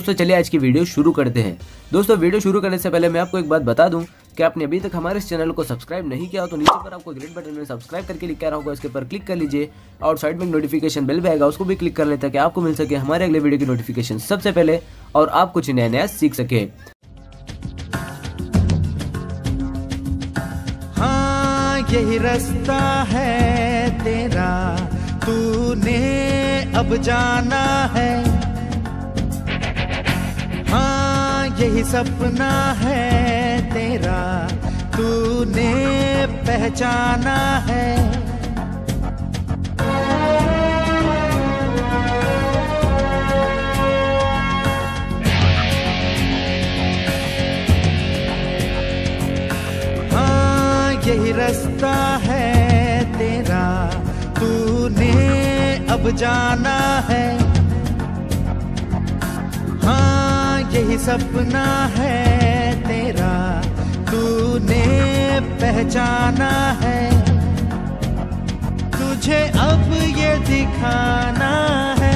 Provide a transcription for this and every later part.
दोस्तों चलिए आज की वीडियो शुरू करते हैं। दोस्तों वीडियो शुरू करने से पहले मैं आपको एक बात बता दूं कि आपने अभी तक हमारे इस चैनल को सब्सक्राइब नहीं किया हो तो नीचे पर आपको ग्रीन बटन में सब्सक्राइब करके लिखा रहा होगा, इसके ऊपर क्लिक कर लीजिए और साइड में नोटिफिकेशन बेल भी आएगा, उसको भी क्लिक कर लें ताकि आपको मिल सके हमारे अगले वीडियो की नोटिफिकेशन सबसे पहले और आप कुछ नया नया सीख सके। हाँ यही रास्ता है तेरा, तूने अब जाना है। हाँ यही सपना है तेरा, तूने पहचाना है। हाँ यही रास्ता है तेरा, तूने अब जाना है। हाँ यही सपना है तेरा, तूने पहचाना है। तुझे अब ये दिखाना है।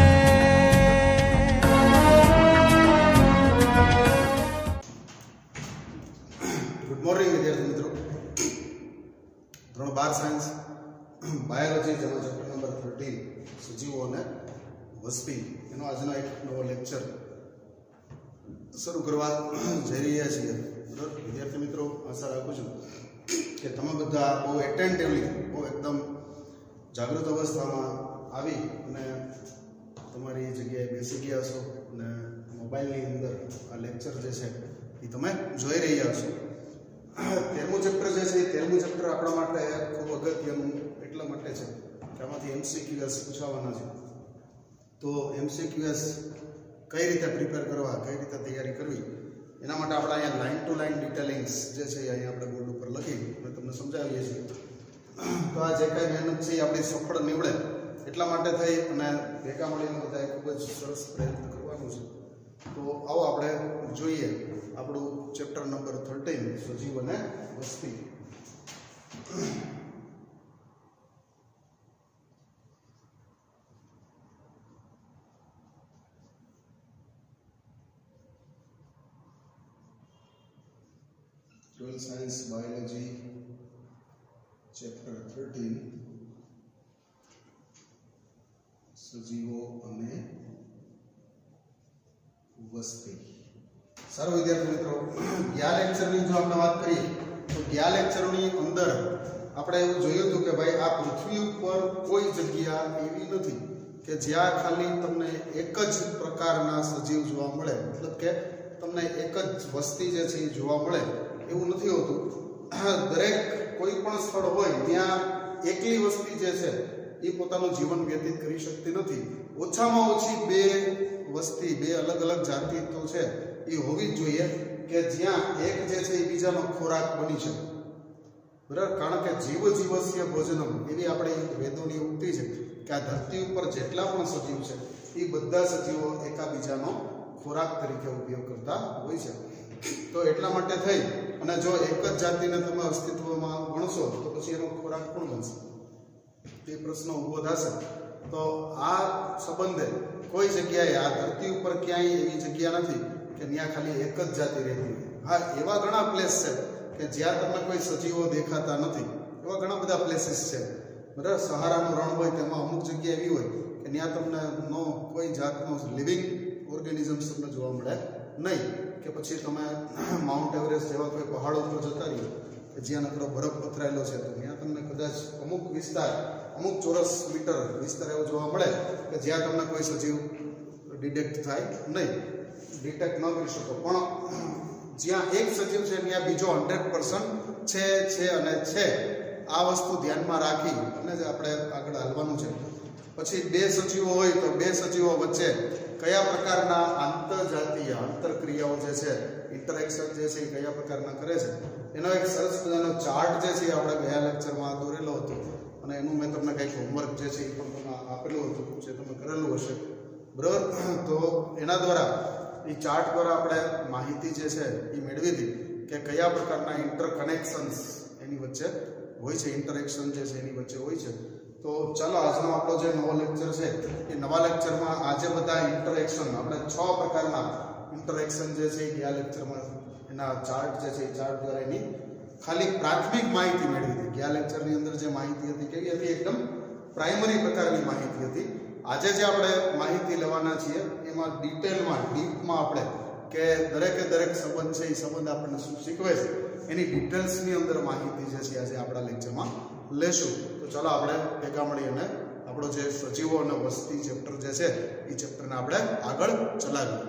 गुड मॉर्निंग विद्यार्थी मित्रों। धोरण 12 साइंस बायोलॉजी જેનો ચેપ્ટર નંબર 13 સજીવો અને વસ્તી એનો આજનો એક નવો લેક્ચર શરૂ કરવા જઈ રહ્યા છીએ। બરાબર વિદ્યાર્થી મિત્રો, આશા રાખું છું કે તમે બધા બહુ એટેન્ટિવલી, બહુ એકદમ જાગૃત અવસ્થામાં આવી અને તમારી જગ્યાએ બેસી ગયા છો અને મોબાઈલની અંદર આ લેક્ચર જે છે એ તમે જોઈ રહ્યા છો। 13મું ચેપ્ટર જે છે એ 13મું ચેપ્ટર આપણા માટે ખૂબ અગત્યનું એટલા માટે છે કે આમાંથી MCQs પૂછાવાના છે। તો MCQs કઈ રીતે પ્રિપેર કરવા, કઈ રીતે તૈયારી કરવી, એના માટે આપણે અહીંયા લાઇન ટુ લાઇન ડિટેલિંગ્સ જે છે અહીંયા આપણે બોર્ડ ઉપર લખી અને તમને સમજાવીએ છીએ। તો આ જે કાંઈ મહેનત છે એ આપણી સફળ નીવડે એટલા માટે થઈ અને ભેગા મળીને બધાએ ખૂબ જ સરસ પ્રયત્ન કરવાનો છે। તો આવો આપણે જોઈએ આપણું ચેપ્ટર નંબર 13 સજીવ અને વસ્તી। સાયન્સ બાયોલોજી ચેપ્ટર 13 સજીવો અને વસ્તી। સારું વિદ્યાર્થી મિત્રો, ગયા લેક્ચરની જો આપણે વાત કરીએ તો ગયા લેક્ચરની અંદર આપણે એવું જોયું હતું કે ભાઈ આ પૃથ્વી ઉપર કોઈ જગ્યા એવી નથી કે જ્યાં ખાલી તમને એક જ પ્રકારના સજીવ જોવા મળે, મતલબ કે તમને એક જ વસ્તી જે છે એ જોવા મળે એવું નથી હોતું। દરેક કોઈ પણ સ્થળ હોય ત્યાં એકલી વસ્તી જે છે એ પોતાનું જીવન વ્યતીત કરી શકતી નથી। ઓછામાં ઓછી બે વસ્તી, બે અલગ અલગ જાતિ તો છે એ હોવી જ જોઈએ કે જ્યાં એક જે છે એ બીજાનો ખોરાક બની શકે। બરાબર, કારણ કે જીવ જીવસ્ય ભોજનમ એવી આપણે વેદોની ઉક્તિ છે કે આ ધરતી ઉપર જેટલા પણ સજીવ છે એ બધા સજીવો એકાબીજાનો ખોરાક તરીકે ઉપયોગ કરતા હોય છે। તો એટલા માટે થઈ અને જો એક જ જાતિને તમે અસ્તિત્વમાં ગણશો તો પછી એનો ખોરાક કોણ બનશે, તે પ્રશ્ન ઊભો થશે। તો આ સંબંધે કોઈ જગ્યાએ આ ધરતી ઉપર ક્યાંય એવી જગ્યા નથી કે ત્યાં ખાલી એક જ જાતિ રહેતી હોય। હા, એવા ઘણા પ્લેસ છે કે જ્યાં તમને કોઈ સજીવો દેખાતા નથી, એવા ઘણા બધા પ્લેસીસ છે। બરાબર, સહારાનું રણ હોય તેમાં અમુક જગ્યા એવી હોય કે ત્યાં તમને કોઈ જાતનો લિવિંગ ઓર્ગેનિઝમ્સ તમને જોવા મળે નહીં। કે પછી તમે માઉન્ટ એવરેસ્ટ જેવા કોઈ પહાડો પર જતા રહ્યો કે જ્યાં નકરો બરફ પથરાયેલો છે તો ત્યાં તમને કદાચ અમુક વિસ્તાર, અમુક ચોરસ મીટર વિસ્તાર એવો જોવા મળે કે જ્યાં તમને કોઈ સજીવ ડિટેક્ટ થાય નહીં, ડિટેક્ટ ન કરી શકો। પણ જ્યાં એક સજીવ છે ત્યાં બીજો 100% છે અને છે, આ વસ્તુ ધ્યાનમાં રાખી અને જ આપણે આગળ હાલવાનું છે। પછી બે સજીવો હોય તો બે સજીવો વચ્ચે કયા પ્રકારના આંતરજાતીય આંતરક્રિયાઓ જે છે, ઇન્ટરેક્શન જે છે એ કયા પ્રકારના કરે છે એનો એક સરસ મજાનો ચાર્ટ જે છે આપણે ગયા લેક્ચરમાં દોરેલો હતો અને એનું મેં તમને કંઈક હોમવર્ક જે છે એ પણ તમને આપેલું હતું, જે તમે કરેલું હશે। બરાબર, તો એના દ્વારા એ ચાર્ટ દ્વારા આપણે માહિતી જે છે એ મેળવી હતી કે કયા પ્રકારના ઇન્ટરકનેક્શન્સ એની વચ્ચે હોય છે, ઇન્ટરેક્શન જે છે એની વચ્ચે હોય છે। તો ચાલો આજનો આપણો જે નવો લેક્ચર છે એ નવા લેક્ચરમાં આજે બધા ઇન્ટરેક્શન આપણે 6 પ્રકારના ઇન્ટરેક્શન જે છે એ ગયા લેક્ચરમાં એના ચાર્ટ જે છે એ ચાર્ટ દ્વારા એની ખાલી પ્રાથમિક માહિતી મેળવી હતી. ગયા લેક્ચરની અંદર જે માહિતી હતી કેવી હતી? એકદમ પ્રાઇમરી પ્રકારની માહિતી હતી. આજે જે આપણે માહિતી લેવાના છીએ એમાં ડિટેલમાં ડીપમાં આપણે કે દરેકે દરેક સંબંધ છે એ સંબંધ આપણને શું શીખવે છે એની ડિટેલ્સની અંદર માહિતી જે છે આજે આપણા લેક્ચરમાં લેશું. તો ચાલો આપણે ભેગા મળી અને આપણો જે સજીવો અને વસ્તી ચેપ્ટર જે છે એ ચેપ્ટરને આપણે આગળ ચલાવીએ.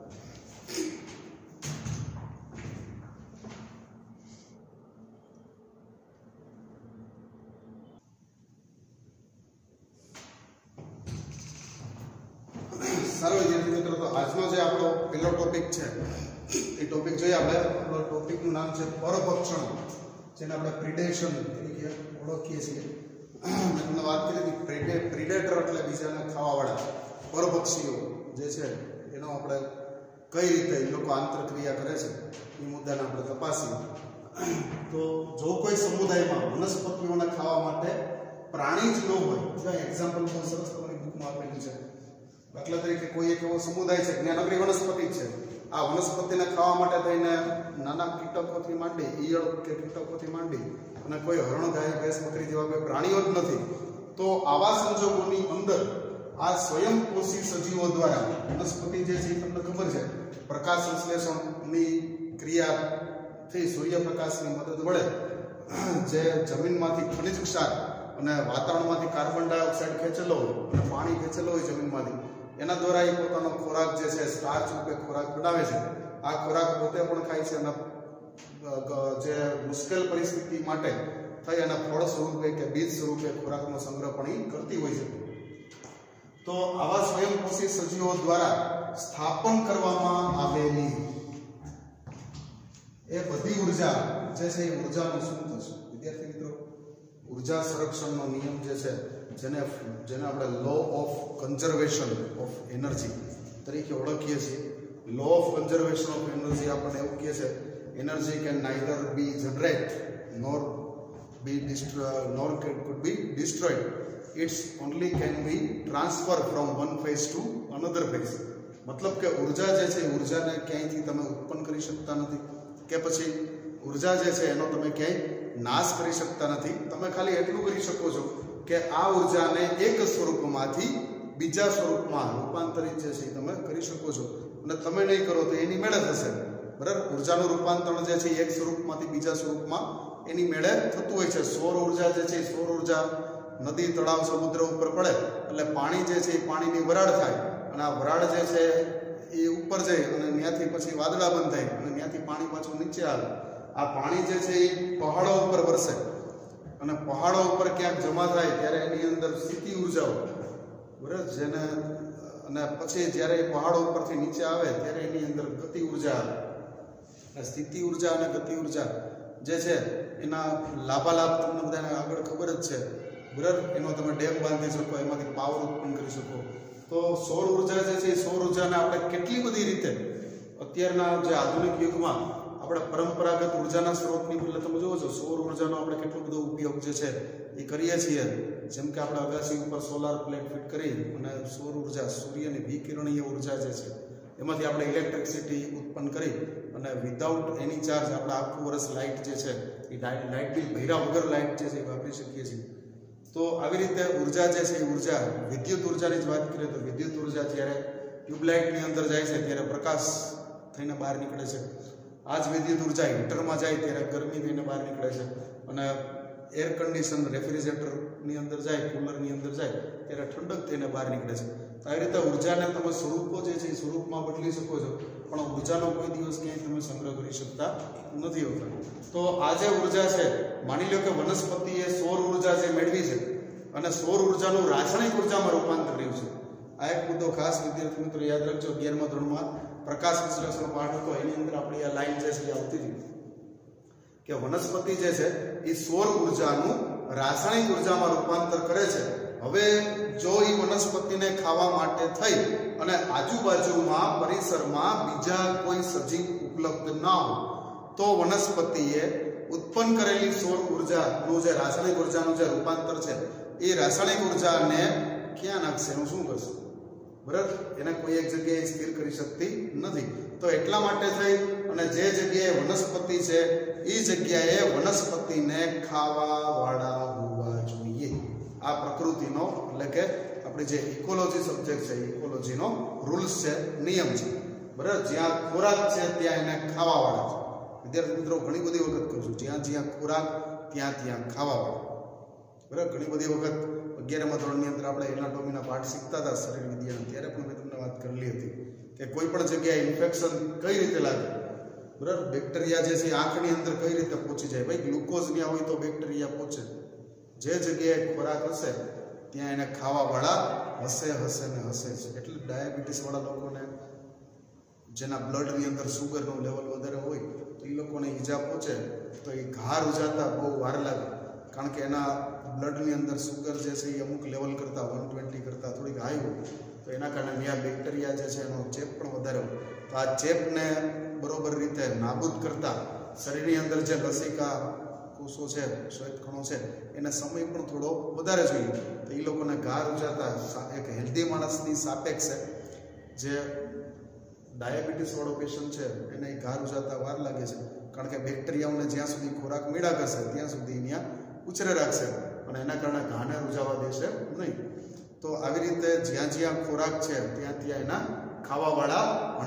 સારો વિદ્યાર્થી મિત્રો, તો આજનો જે આપણો પહેલો ટોપિક છે એ ટોપિક જોઈએ આપણે. આપણો ટોપિકનું નામ છે પરભક્ષણ, જેને આપણે પ્રિડેશન તરીકે ઓળખીએ છીએ. મેં તમને વાત કરી હતી પ્રિડેટર એટલે બીજાને ખાવાવાળા. પરભક્ષીઓ જે છે એનો આપણે કઈ રીતે એ લોકો આંતરક્રિયા કરે છે એ મુદ્દાને આપણે તપાસીએ. તો જો કોઈ સમુદાયમાં વનસ્પતિઓને ખાવા માટે પ્રાણી જ ન હોય, જ્યાં એક્ઝામ્પલ બહુ સરસ તમારી બુકમાં આપેલું છે. દાખલા તરીકે કોઈ એક એવો સમુદાય છે જ્યાં નકરી વનસ્પતિ છે, આ વનસ્પતિને ખાવા માટે થઈને નાના કીટકોથી માંડી, ઈયળ કે કીટકોથી માંડી અને કોઈ હરણ, ગાય, ભેંસ, બકરી જેવા કોઈ પ્રાણીઓ જ નથી, તો આવા સંજોગોની અંદર આ સ્વયંપોષી સજીવો દ્વારા વનસ્પતિ જે છે તમને ખબર છે પ્રકાશ સંશ્લેષણની ક્રિયાથી સૂર્યપ્રકાશની મદદ વડે જે જમીનમાંથી ખનિજ ક્ષાર અને વાતાવરણમાંથી કાર્બન ડાયોક્સાઇડ ખેંચેલો હોય અને પાણી ખેંચેલો હોય જમીનમાંથી, એના દ્વારા એ પોતાનો ખોરાક જે છે સ્ટાર્ચ રૂપે ખોરાક બનાવે છે. આ ખોરાક પોતે પણ ખાય છે અને જે મુશ્કેલ પરિસ્થિતિ માટે થઈ અને ફળ સ્વરૂપે કે બીજ સ્વરૂપે ખોરાકનો સંગ્રહ પણ કરતી હોય છે. તો આવા સ્વયંપોષી સજીવો દ્વારા સ્થાપન કરવામાં આવેલી એ બધી ઉર્જા જે છે એ ઉર્જાનું શું થશે વિદ્યાર્થી મિત્રો? ઉર્જા સંરક્ષણનો નિયમ જે છે જેને આપણે law of conservation of energy તરીકે ઓળખીએ છીએ. Law of conservation of energy આપણને એવું કહે છે energy can neither be generate nor could be destroyed. It's only can be transfer from one phase to another phase. મતલબ કે ઉર્જા જે છે ઉર્જાને ક્યાંયથી તમે ઉત્પન્ન કરી શકતા નથી કે પછી ઉર્જા જે છે એનો તમે ક્યાંય નાશ કરી શકતા નથી. તમે ખાલી એટલું કરી શકો છો કે આ ઉર્જાને એક સ્વરૂપમાંથી બીજા સ્વરૂપમાં રૂપાંતરિત જે છે તમે કરી શકો છો. અને તમે નહીં કરો તો એની મેળે થશે, બરાબર? ઉર્જાનું રૂપાંતરણ જે છે એક સ્વરૂપમાંથી બીજા સ્વરૂપમાં એની મેળે થતું હોય છે. સૌર ઉર્જા જે છે સૌર ઉર્જા નદી, તળાવ, સમુદ્ર ઉપર પડે એટલે પાણી જે છે એ પાણીની વરાળ થાય અને આ વરાળ જે છે એ ઉપર જાય અને ત્યાંથી પછી વાદળા બંધ થાય અને ત્યાંથી પાણી પાછું નીચે આવે. આ પાણી જે છે એ પહાડો ઉપર વરસે અને પહાડો ઉપર ક્યાંક જમા થાય ત્યારે એની અંદર સ્થિતિ ઉર્જાઓ, બરાબર, જેને અને પછી જ્યારે એ પહાડો ઉપરથી નીચે આવે ત્યારે એની અંદર ગતિ ઉર્જા આવે. સ્થિતિ ઉર્જા અને ગતિ ઉર્જા જે છે એના લાભાલાભ તમને બધાને આગળ ખબર જ છે, બરાબર? એનો તમે ડેમ બાંધી શકો, એમાંથી પાવર ઉત્પન્ન કરી શકો. તો સૌર ઉર્જા જે છે એ સૌર ઉર્જાને આપણે કેટલી બધી રીતે અત્યારના જે આધુનિક યુગમાં આપણે પરંપરાગત ઉર્જાના સ્ત્રોતની બદલે તમે જોવો છો સૌર ઉર્જાનો આપણે કેટલો બધો ઉપયોગ જે છે એ કરીએ છીએ. જેમ કે આપણે અગાસી ઉપર સોલાર પ્લેટ ફિટ કરી અને સૌર ઉર્જા, સૂર્યની વિકિરણીય ઉર્જા જે છે એમાંથી આપણે ઇલેક્ટ્રિસિટી ઉત્પન્ન કરી અને વિધાઉટ એની ચાર્જ આપણે આખું વર્ષ લાઇટ જે છે એ લાઇટ બિલ ભર્યા વગર લાઇટ જે છે એ વાપરી શકીએ છીએ. તો આવી રીતે ઉર્જા જે છે એ ઉર્જા, વિદ્યુત ઉર્જાની જ વાત કરીએ તો વિદ્યુત ઉર્જા જ્યારે ટ્યુબલાઇટની અંદર જાય છે ત્યારે પ્રકાશ થઈને બહાર નીકળે છે. આ જ વિદ્યુત ઉર્જા હીટરમાં જાય ત્યારે ગરમી થઈને બહાર નીકળે છે અને એર કન્ડિશન રેફ્રિજરેટરની અંદર જાય, કુલરની અંદર જાય ત્યારે ઠંડક થઈને બહાર નીકળે છે. આવી રીતે ઉર્જાને તમે સ્વરૂપો જે છે એ સ્વરૂપમાં બદલી શકો છો, પણ ઉર્જાનો કોઈ દિવસ ક્યાંય તમે સંગ્રહ કરી શકતા નથી હોતા. તો આ જે ઉર્જા છે, માની લો કે વનસ્પતિએ સૌર ઉર્જા જે મેળવી છે અને સૌર ઉર્જાનું રાસાયણિક ઉર્જામાં રૂપાંતર કર્યું છે. આ એક મુદ્દો ખાસ વિદ્યાર્થી મિત્રો યાદ રાખજો. 11મા ધોરણમાં પ્રકાશ વિશ્લેષણ પાઠ હતો, એની અંદર આપણી આ લાઈન જે છે એ આવતી હતી કે વનસ્પતિ જે છે એ સૌર ઉર્જાનું રાસાયણિક ઉર્જામાં રૂપાંતર કરે છે. હવે જો એ વનસ્પતિને ખાવા માટે થઈ અને આજુબાજુમાં પરિસરમાં બીજા કોઈ સજીવ ઉપલબ્ધ ના હોય તો વનસ્પતિએ ઉત્પન્ન કરેલી સૌર ઉર્જાનું જે રાસાયણિક ઉર્જાનું જે રૂપાંતર છે એ રાસાયણિક ઉર્જાને ક્યાં નાખશે, એનું શું કરશે? બરાબર? એને કોઈ એક જગ્યાએ સ્થિર કરી શકતી નથી. તો એટલા માટે થઈ અને જે જગ્યાએ વનસ્પતિ છે એ જગ્યાએ વનસ્પતિને ખાવાવાળા હોવા જોઈએ. આ પ્રકૃતિનો એટલે કે આપણી જે ઇકોલોજી સબ્જેક્ટ છે, ઇકોલોજીનો રૂલ્સ છે, નિયમ છે. બરાબર, જ્યાં ખોરાક છે ત્યાં એને ખાવાવાળા છે. વિદ્યાર્થી મિત્રો, ઘણી બધી વખત કહું છું, જ્યાં જ્યાં ખોરાક ત્યાં ખાવાવાળા. બરાબર, ઘણી બધી વખત 11મા ધોરણની અંદર આપણે એનાટોમીના પાઠ શીખતા હતા શરીર વિદ્યાના, ત્યારે પણ મેં તમને વાત કરેલી હતી કે કોઈ પણ જગ્યાએ ઇન્ફેક્શન કઈ રીતે લાગે. બરાબર, બેક્ટેરિયા જે છે આંખની અંદર કઈ રીતે પહોંચી જાય. ભાઈ, ગ્લુકોઝ ત્યાં હોય તો બેક્ટેરિયા પહોંચે. જે જગ્યાએ ખોરાક હશે ત્યાં એને ખાવાવાળા હશે ને હશે જ. એટલે ડાયાબિટીસ વાળા લોકોને, જેના બ્લડની અંદર સુગરનું લેવલ વધારે હોય, તો એ લોકોને ઈજા પહોંચે તો એ ઘા રૂજાતા બહુ વાર લાગે. કારણ કે એના બ્લડની અંદર સુગર જે છે એ અમુક લેવલ કરતાં 120 કરતાં થોડીક હાઈ હોય, તો એના કારણે ત્યાં બેક્ટેરિયા જે છે એનો ચેપ પણ વધારે હોય. તો આ ચેપને બરોબર રીતે નાબૂદ કરતા શરીરની અંદર જે લસિકા કોષો છે, શ્વેતકણો છે, એને સમય પણ થોડો વધારે જોઈએ. તો એ લોકોને ઘા રૂજાતા એક હેલ્ધી માણસની સાપેક્ષે જે ડાયાબિટીસ વાળો પેશન્ટ છે એને ઘા રૂજાતા વાર લાગે છે. કારણ કે બેક્ટેરિયાઓને જ્યાં સુધી ખોરાક મેળા કરશે ત્યાં સુધી ત્યાં ઉછરે રાખશે અને એના કારણે ઘાને રૂજાવા દેશે નહીં. તો આવી રીતે જ્યાં જ્યાં ખોરાક છે ત્યાં એના ખાવાવાળા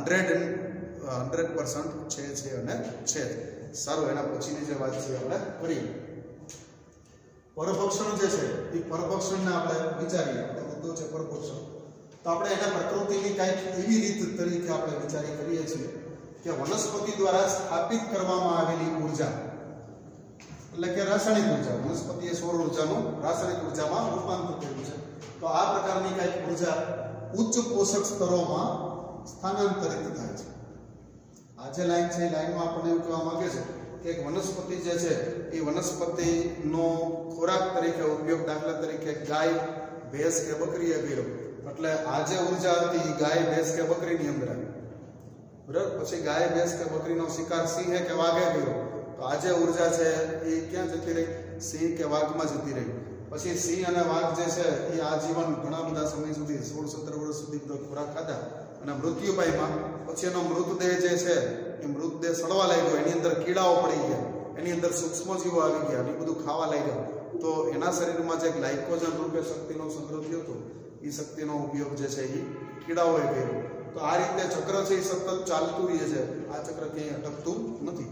100% છે અને છે. સારું, એના પછીની જે વાત છે આપણે કરીએ. પરભક્ષણ જે છે એ પરભક્ષણને આપણે વિચારીએ, મુદ્દો છે પરભક્ષણ. તો આપણે એના પ્રકૃતિની કંઈક એવી રીત તરીકે આપણે વિચારી કરીએ છીએ કે વનસ્પતિ દ્વારા સ્થાપિત કરવામાં આવેલી ઉર્જા, એટલે કે રાસાયણિક ઉર્જા, વનસ્પતિએ સૌર ઉર્જાનું રાસાયણિક ઉર્જામાં રૂપાંતર કર્યું છે. તો આ પ્રકારની કંઈક ઉર્જા ઉચ્ચ પોષક સ્તરોમાં સ્થાનાંતરિત થાય છે. આ જે લાઈન છે એ લાઈનમાં આપણને એવું કહેવા માંગે છે કે એક વનસ્પતિ જે છે એ વનસ્પતિનો ખોરાક તરીકે ઉપયોગ, દાખલા તરીકે ગાય, ભેંસ કે બકરીએ કર્યો, એટલે આ જે ઉર્જા હતી ગાય, ભેંસ કે બકરીની અંદર આવી. બરાબર, પછી ગાય, ભેંસ કે બકરીનો શિકાર સિંહે કે વાઘે કર્યો, તો આ જે ઉર્જા છે એ ક્યાં જતી રહી? સિંહ કે વાઘમાં જતી રહી. પછી સિંહ અને વાઘ જે છે એ આજીવન ઘણા બધા સમય સુધી 16-17 વર્ષ સુધી બધો ખોરાક ખાધા અને મૃત્યુ પામ્યા. પછી એનો મૃતદેહ જે છે એ મૃતદેહ સડવા લાગ્યો, એની અંદર કીડાઓ પડી ગયા, એની અંદર સૂક્ષ્મજીવો આવી ગયા અને બધું ખાવા લાગ્યા. તો એના શરીરમાં જે ગ્લાયકોજન રૂપે શક્તિનો સંગ્રહ થયો હતો, એ શક્તિનો ઉપયોગ જે છે એ કીડાઓએ કર્યો. તો આ રીતે ચક્ર છે એ સતત ચાલતું રહે છે. આ ચક્ર ક્યાંય અટકતું નથી.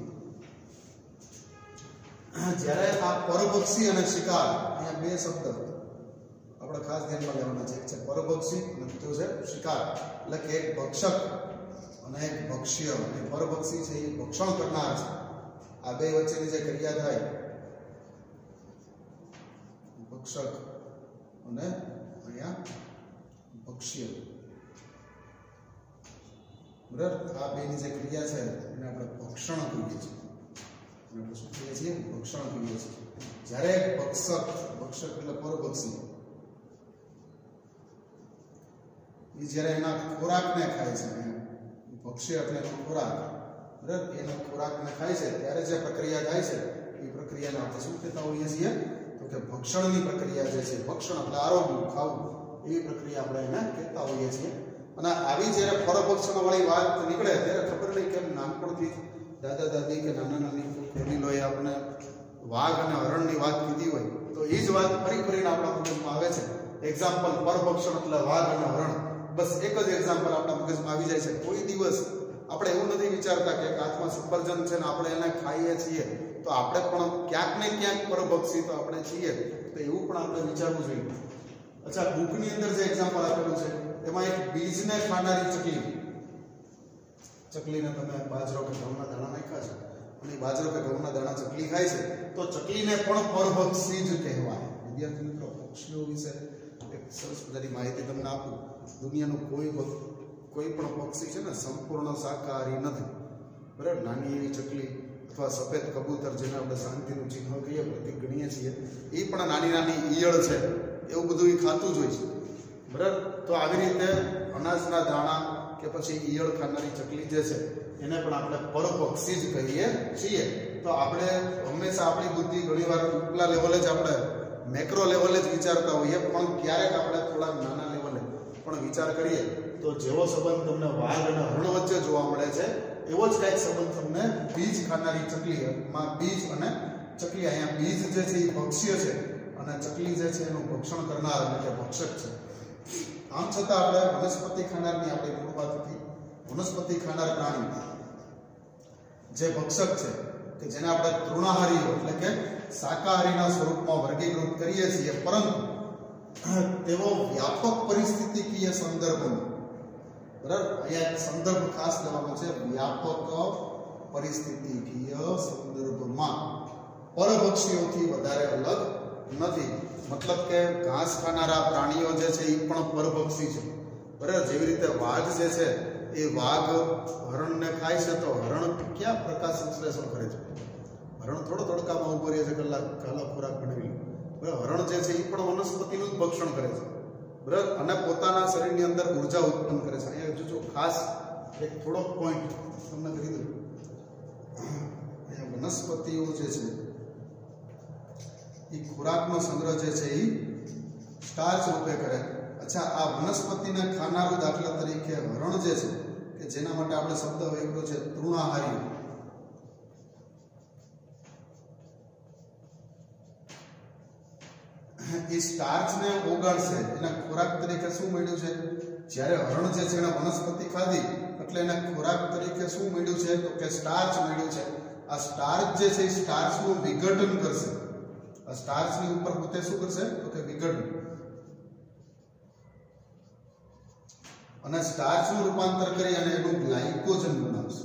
જ્યારે આ પરભક્ષી અને શિકાર, અહીંયા બે શબ્દ આપણે ખાસ ધ્યાનમાં લેવાના છે. એક છે પરભક્ષી અને બીજો છે શિકાર. એટલે કે એક ભક્ષક અને એક ભક્ષ્ય. અને પરભક્ષી છે એ ભક્ષણ કરનાર છે. આ બે વચ્ચેની જે ક્રિયા થાય, ભક્ષક અને અહીંયા ભક્ષ્ય, બરાબર, આ બેની જે ક્રિયા છે એને આપણે ભક્ષણ કહીએ છીએ. શું કહીએ છીએ? ભક્ષણ કહીએ છીએ. જ્યારે ભક્ષક, ભક્ષક એટલે પરભક્ષી, એ જ્યારે એના ખોરાકને ખાય છે, ભક્ષ્ય એટલે એનો ખોરાક, બરાબર, એના ખોરાકને ખાય છે ત્યારે જે પ્રક્રિયા થાય છે એ પ્રક્રિયાને આપણે શું કહેતા હોઈએ છીએ? તો કે ભક્ષણની પ્રક્રિયા જે છે, ભક્ષણ એટલે આરોગ્ય, ખાવું, એવી પ્રક્રિયા આપણે એને કહેતા હોઈએ છીએ. અને આવી જ્યારે પરભક્ષણ વાળી વાત નીકળે ત્યારે ખબર નહીં કેમ નાનપણથી દાદા દાદી કે નાના નાની વડીલોએ આપણે વાઘ અને હરણની વાત કીધી હોય તો એ જ વાત ફરી ફરીને આપણા મગજમાં આવે છે. એક્ઝામ્પલ, પરભક્ષણ એટલે વાઘ અને હરણ, બસ એક જ એક્ઝામ્પલ આપણા મગજમાં આવી જાય છે. કોઈ દિવસ આપણે એવું નથી વિચારતા કે હાથમાં સફરજન છે ને આપણે એને ખાઈએ છીએ તો આપણે પણ ક્યાંક ને ક્યાંક પરભક્ષી તો આપણે છીએ, તો એવું પણ આપણે વિચારવું જોઈએ. અચ્છા, બુકની અંદર જે એક્ઝામ્પલ આપેલું છે એમાં એક બીજને ખાનારી ચકલી, ચકલીને તમે બાજરો કે ઘઉંના દાણા નાખ્યા છે અને બાજરો કે ઘઉંના દાણા ચકલી ખાય છે તો ચકલીને પણ પરભક્ષી જ કહેવાય. વિદ્યાર્થી મિત્રો, પક્ષીઓ વિશે એક સરસ મજાની માહિતી તમને આપું. દુનિયાનું કોઈ પણ પક્ષી છે ને સંપૂર્ણ શાકાહારી નથી, બરાબર. નાની એવી ચકલી અથવા સફેદ કબૂતર, જેને આપણે શાંતિનું ચિહ્ન કહીએ, પ્રતીક ગણીએ છીએ, એ પણ નાની નાની ઈયળ છે, એવું બધું એ ખાતું જ હોય છે, બરાબર. તો આવી રીતે અનાજના દાણા કે પછી ઈયળ ખાનારી ચકલી જે છે એને પણ આપણે પરભક્ષી જ કહીએ છીએ. તો આપણે હંમેશા આપણી બુદ્ધિ ઘણીવાર ઉપલા લેવલે જ આપણે મેક્રો લેવલે જ વિચારતા હોઈએ, પણ ક્યારેક આપણે થોડા નાના લેવલે પણ વિચાર કરીએ તો જેવો સંબંધ તમને વાઘ અને હરણ વચ્ચે જોવા મળે છે એવો જ કંઈક સંબંધ તમને બીજ ખાનારી ચકલીમાં બીજ અને ચકલી, અહીંયા બીજ જે છે એ ભક્ષ્ય છે અને ચકલી જે છે એનું ભક્ષણ કરનાર એટલે કે ભક્ષક છે. આમ છતાં આપણે વનસ્પતિ ખાનારની આપણી મૂળ વાત હતી. વનસ્પતિ ખાનાર પ્રાણી જે ભક્ષક છે કે જેને આપણે તૃણાહારીઓ એટલે કે શાકાહારીના સ્વરૂપમાં વર્ગીકૃત કરીએ છીએ, પરંતુ તેઓ વ્યાપક પરિસ્થિતિકીય સંદર્ભમાં, બરાબર, અહીંયા એક સંદર્ભ ખાસ લેવાનો છે, વ્યાપક પરિસ્થિતિકીય સંદર્ભમાં પરભક્ષીઓથી વધારે અલગ નથી. મતલબ કે ઘાસ ખાનારા પ્રાણીઓ જે છે એ પણ પરભક્ષી છે, બરાબર. જેવી રીતે વાઘ જે છે એ વાઘ હરણને ખાય છે, તો હરણ ક્યાં પ્રકાશ સંશ્લેષણ કરે છે? હરણ થોડો તડકામાં ઉભો રહે છે, કલાક ખોરાક બનાવી લે, બરાબર. હરણ જે છે એ પણ વનસ્પતિનું જ ભક્ષણ કરે છે, બરાબર, અને પોતાના શરીરની અંદર ઉર્જા ઉત્પન્ન કરે છે. અહીંયા જોજો ખાસ એક થોડોક પોઈન્ટ તમને કરી દઉં. અહીંયા વનસ્પતિઓ જે છે એ ખોરાકનો સંગ્રહ જે છે એ સ્ટાર્ચ રૂપે કરે. અચ્છા, આ વનસ્પતિને ખાનારું દાખલા તરીકે હરણ જે છે કે જેના માટે આપણે શબ્દ વાપર્યો છે તૃણાહારી, એ સ્ટાર્ચને ઓગાળશે. એના ખોરાક તરીકે શું મળ્યું છે? જ્યારે હરણ જે છે એને વનસ્પતિ ખાધી એટલે એને ખોરાક તરીકે શું મળ્યું છે? તો કે સ્ટાર્ચ મળ્યું છે. આ સ્ટાર્ચ જે છે એ સ્ટાર્ચનું વિઘટન કરશે. આ સ્ટાર્ચની ઉપર પોતે શું કરશે? તો કે વિઘટન, અને સ્ટાર્ચનું રૂપાંતર કરી અને એનું ગ્લાયકોજન બનાવશે.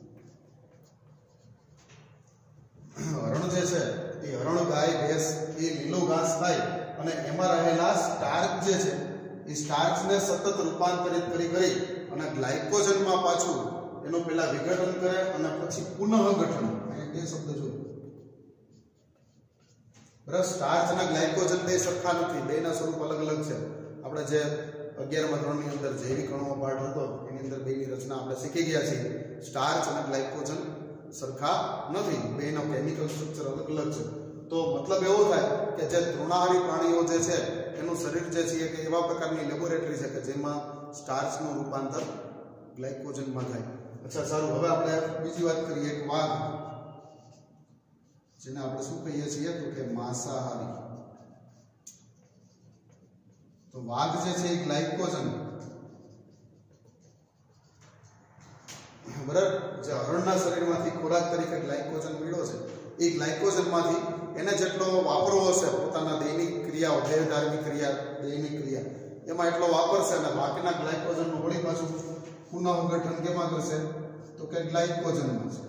હરણ જે છે એ હરણ, ગાય, ભેંસ એ લીલો ઘાસ ખાય અને એમાં રહેલા સ્ટાર્ચ જે છે એ સ્ટાર્ચને સતત રૂપાંતરિત કરી અને ગ્લાયકોજનમાં પાછું એનું પહેલા વિઘટન કરે અને પછી પુનઃગઠન. અહીંયા બે શબ્દ જોયો, બરાબર. સ્ટાર્ચ અને ગ્લાયકોજન બે સરખા નથી, બેના સ્વરૂપ અલગ અલગ છે. આપણે જે 11મા ધોરણની અંદર જૈવિક અણુઓ પાઠ હતો એની અંદર બેની રચના આપણે શીખી ગયા છીએ. સ્ટાર્ચ અને ગ્લાયકોજન સરખા નથી, બેનો કેમિકલ સ્ટ્રક્ચર અલગ અલગ છે. તો મતલબ એવો થાય કે જે તૃણાહારી પ્રાણીઓ જે છે એનું શરીર જે છે કે એવા પ્રકારની લેબોરેટરી છે કે જેમાં સ્ટાર્ચનું રૂપાંતર ગ્લાયકોજનમાં થાય. અચ્છા, સારું, હવે આપણે બીજી વાત કરીએ. એક વાઘ, જેને આપણે શું કહીએ છીએ? તો કે માંસાહારી. તો વાઘ જે છે એ ગ્લાયકોજન, બરાબર, જે હરણના શરીરમાંથી ખોરાક તરીકે ગ્લાયકોજન મળ્યો છે એ ગ્લાયકોજનમાંથી એને જેટલો વાપરવો હશે પોતાના દૈનિક ક્રિયાઓ, દેહધાર્મિક ક્રિયા, દૈનિક ક્રિયા, એમાં એટલો વાપરશે અને બાકીના ગ્લાયકોજનનું વળી પાછું પુનઃગઠન કેમાં કરશે? તો કે ગ્લાયકોજનમાં છે.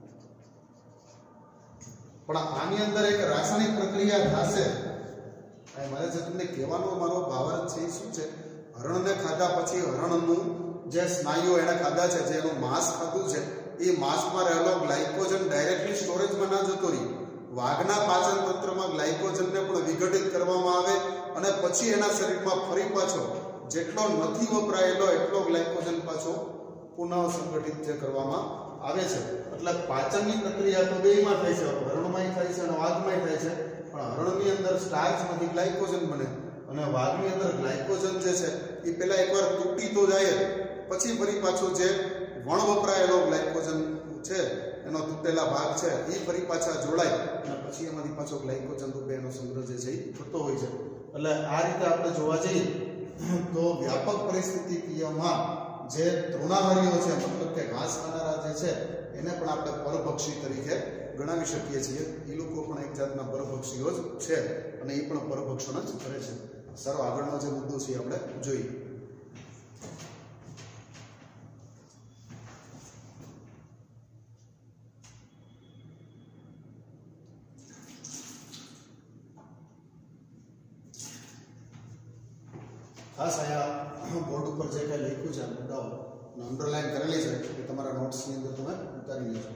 પણ આની અંદર એક રાસાયણિક પ્રક્રિયા થશે. મારે જે તમને કહેવાનો મારો ભાવાર્થ છે એ શું છે? હરણને ખાધા પછી હરણનું જે સ્નાયુઓ એને ખાધા છે, જે એનું માંસ ખાધું છે, એ માંસમાં રહેલો ગ્લાયકોજન ડાયરેક્ટલી સ્ટોરેજમાં ના જતો રહે. વાઘના પાચન તંત્રમાં ગ્લાયકોજનને પણ વિઘટિત કરવામાં આવે અને પછી એના શરીરમાં ફરી પાછો જેટલો નથી વપરાયેલો એટલો ગ્લાયકોજન પાછો પુનઃ સંગઠિત જે કરવામાં આવે છે. એટલે પાચનની પ્રક્રિયા તો બેયમાં થાય છે, હરણમાંય થાય છે અને વાઘમાંય થાય છે. પણ હરણની અંદર સ્ટાર્ચમાંથી ગ્લાયકોજન બને અને વાઘની અંદર ગ્લાયકોજન જે છે એ પહેલા એકવાર તૂટી તો જાય, પછી ફરી પાછો જે વણ વપરાયેલો ગ્લાયકોજન છે એનો તૂટેલા ભાગ છે એ ફરી પાછા જોડાય અને પછી એમાંથી પાછો ગ્લાયકોજન રૂપે એનો સંગ્રહ જે છે એ થતો હોય છે. એટલે આ રીતે આપણે જોવા જઈએ તો વ્યાપક પરિસ્થિતિકીયમાં જે તૃણાહારીઓ છે, મતલબ કે ઘાસ ખાનારા જે છે, એને પણ આપણે પરભક્ષી તરીકે ગણાવી શકીએ છીએ. એ લોકો પણ એક જાતના પરભક્ષીઓ જ છે અને એ પણ પરભક્ષણ જ કરે છે. સારો, આગળનો જે મુદ્દો છે આપણે જોઈએ. ખાસ અહીંયા બોર્ડ ઉપર જે કંઈ લખ્યું છે આ મુદ્દાઓ અંડરલાઈન કરેલી છે એ તમારા નોટ્સની અંદર તમે ઉતારી લેજો.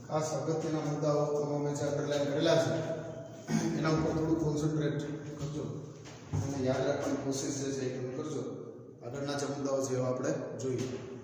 ખાસ અગત્યના મુદ્દાઓ તમે જે અંડરલાઈન કરેલા છે એના ઉપર થોડું કોન્સન્ટ્રેટ કરજો અને યાદ રાખવાની કોશિશ જે છે એ તમે કરજો. આગળના જે મુદ્દાઓ છે એવા આપણે જોઈએ.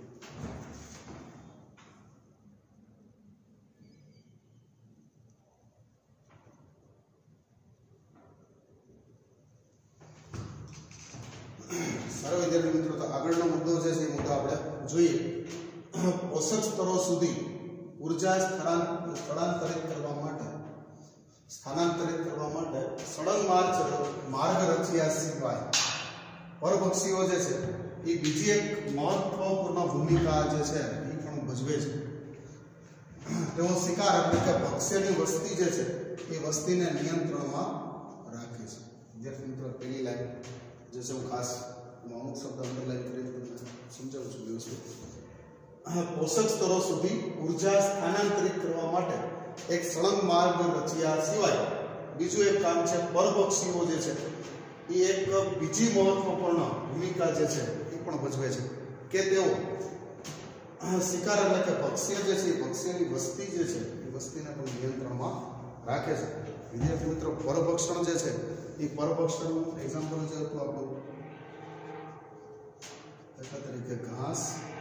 સારો વિદ્યાર્થી મિત્રો, તો આગળનો મુદ્દો જે છે એ મુદ્દો આપણે જોઈએ. પોષક સ્તરો સુધી ઉર્જા સ્થળાંતરિત કરવા માટે સળંગ માર્ગ રચ્યા સિવાય પરપક્ષીઓ જે છે એ બીજી એક મહત્વપૂર્ણ ભૂમિકા જે છે એ પણ ભજવે છે. તેઓ શિકાર એટલે કે પક્ષીની વસ્તી જે છે એ વસ્તીને નિયંત્રણમાં રાખે છે. વિદ્યાર્થી મિત્રો, પહેલી લાઈન જે છે હું ખાસ અમુક શબ્દ અંડરલાઈન કરી સમજાવું છું વ્યવસ્થિત. પોષક સ્તરો સુધી ઉર્જા સ્થાનાંતરિત કરવા માટે એક સળંગ માર્ગ રચ્યા સિવાય બીજું એક કામ છે પરપક્ષીઓ જે છે એ એક બીજી મહત્વપૂર્ણ ભૂમિકા જે છે એ પણ ભજવે છે કે તેઓ શિકાર એટલે કે પક્ષીઓ જે છે એ પક્ષીઓની વસ્તી જે છે એ વસ્તીને પણ નિયંત્રણમાં રાખે છે. વિદ્યાર્થી મિત્રો, પરભક્ષણ જે છે એ પરભક્ષણનું એક્ઝામ્પલ જે હતું આપણું દાખલા તરીકે ઘાસ,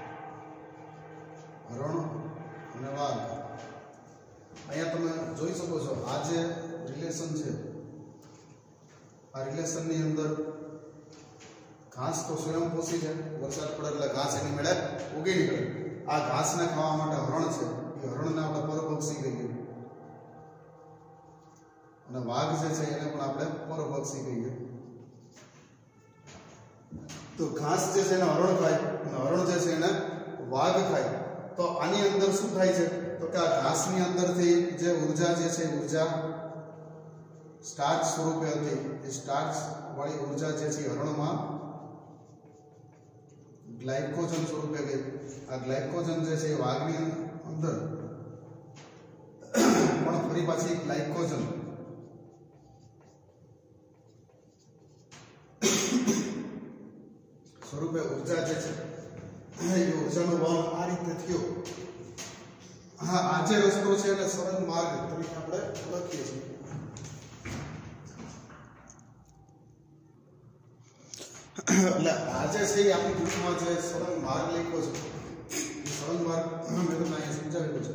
હરણ અને વાઘ. અહીંયા તમે જોઈ શકો છો આ જે રિલેશન છે, આ રિલેશનની અંદર ઘાસ તો સ્વયંપોષી છે. વરસાદ પડે એટલે ઘાસ એની મેળે ઉગી નીકળે. આ ઘાસને ખાવા માટે હરણ છે, એ હરણને આપણે પરપક્ષી કહીએ. અને વાઘ જે છે એને પણ આપણે પરપક્ષી કહીએ. તો ઘાસ જે છે એને હરણ ખાય અને હરણ જે છે એને વાઘ ખાય. તો આની અંદર શું થાય છે તો કે આ ઘાસની અંદરથી જે ઉર્જા જે છે ઉર્જા સ્ટાર્ચ સ્વરૂપે હતી, એ સ્ટાર્ચ વાળી ઉર્જા જે છે હરણમાં ગ્લાયકોજન સ્વરૂપે ગઈ. આ ગ્લાયકોજન જે છે એ વાઘની અંદર પણ ફરી પાછી ગ્લાયકોજન સ્વરૂપે ઉર્જા જે છે એ ઉર્જાનો વહન આ રીતે થયો. હા, આ જે રસ્તો છે એને સળંગ માર્ગ તરીકે આપણે ઓળખીએ છીએ. એટલે આજે છે એ આપણી ગ્રુપમાં જે સળંગ માર્ગ લખ્યો છે એ સળંગ માર્ગ મેં તમને અહીંયા સમજાવેલું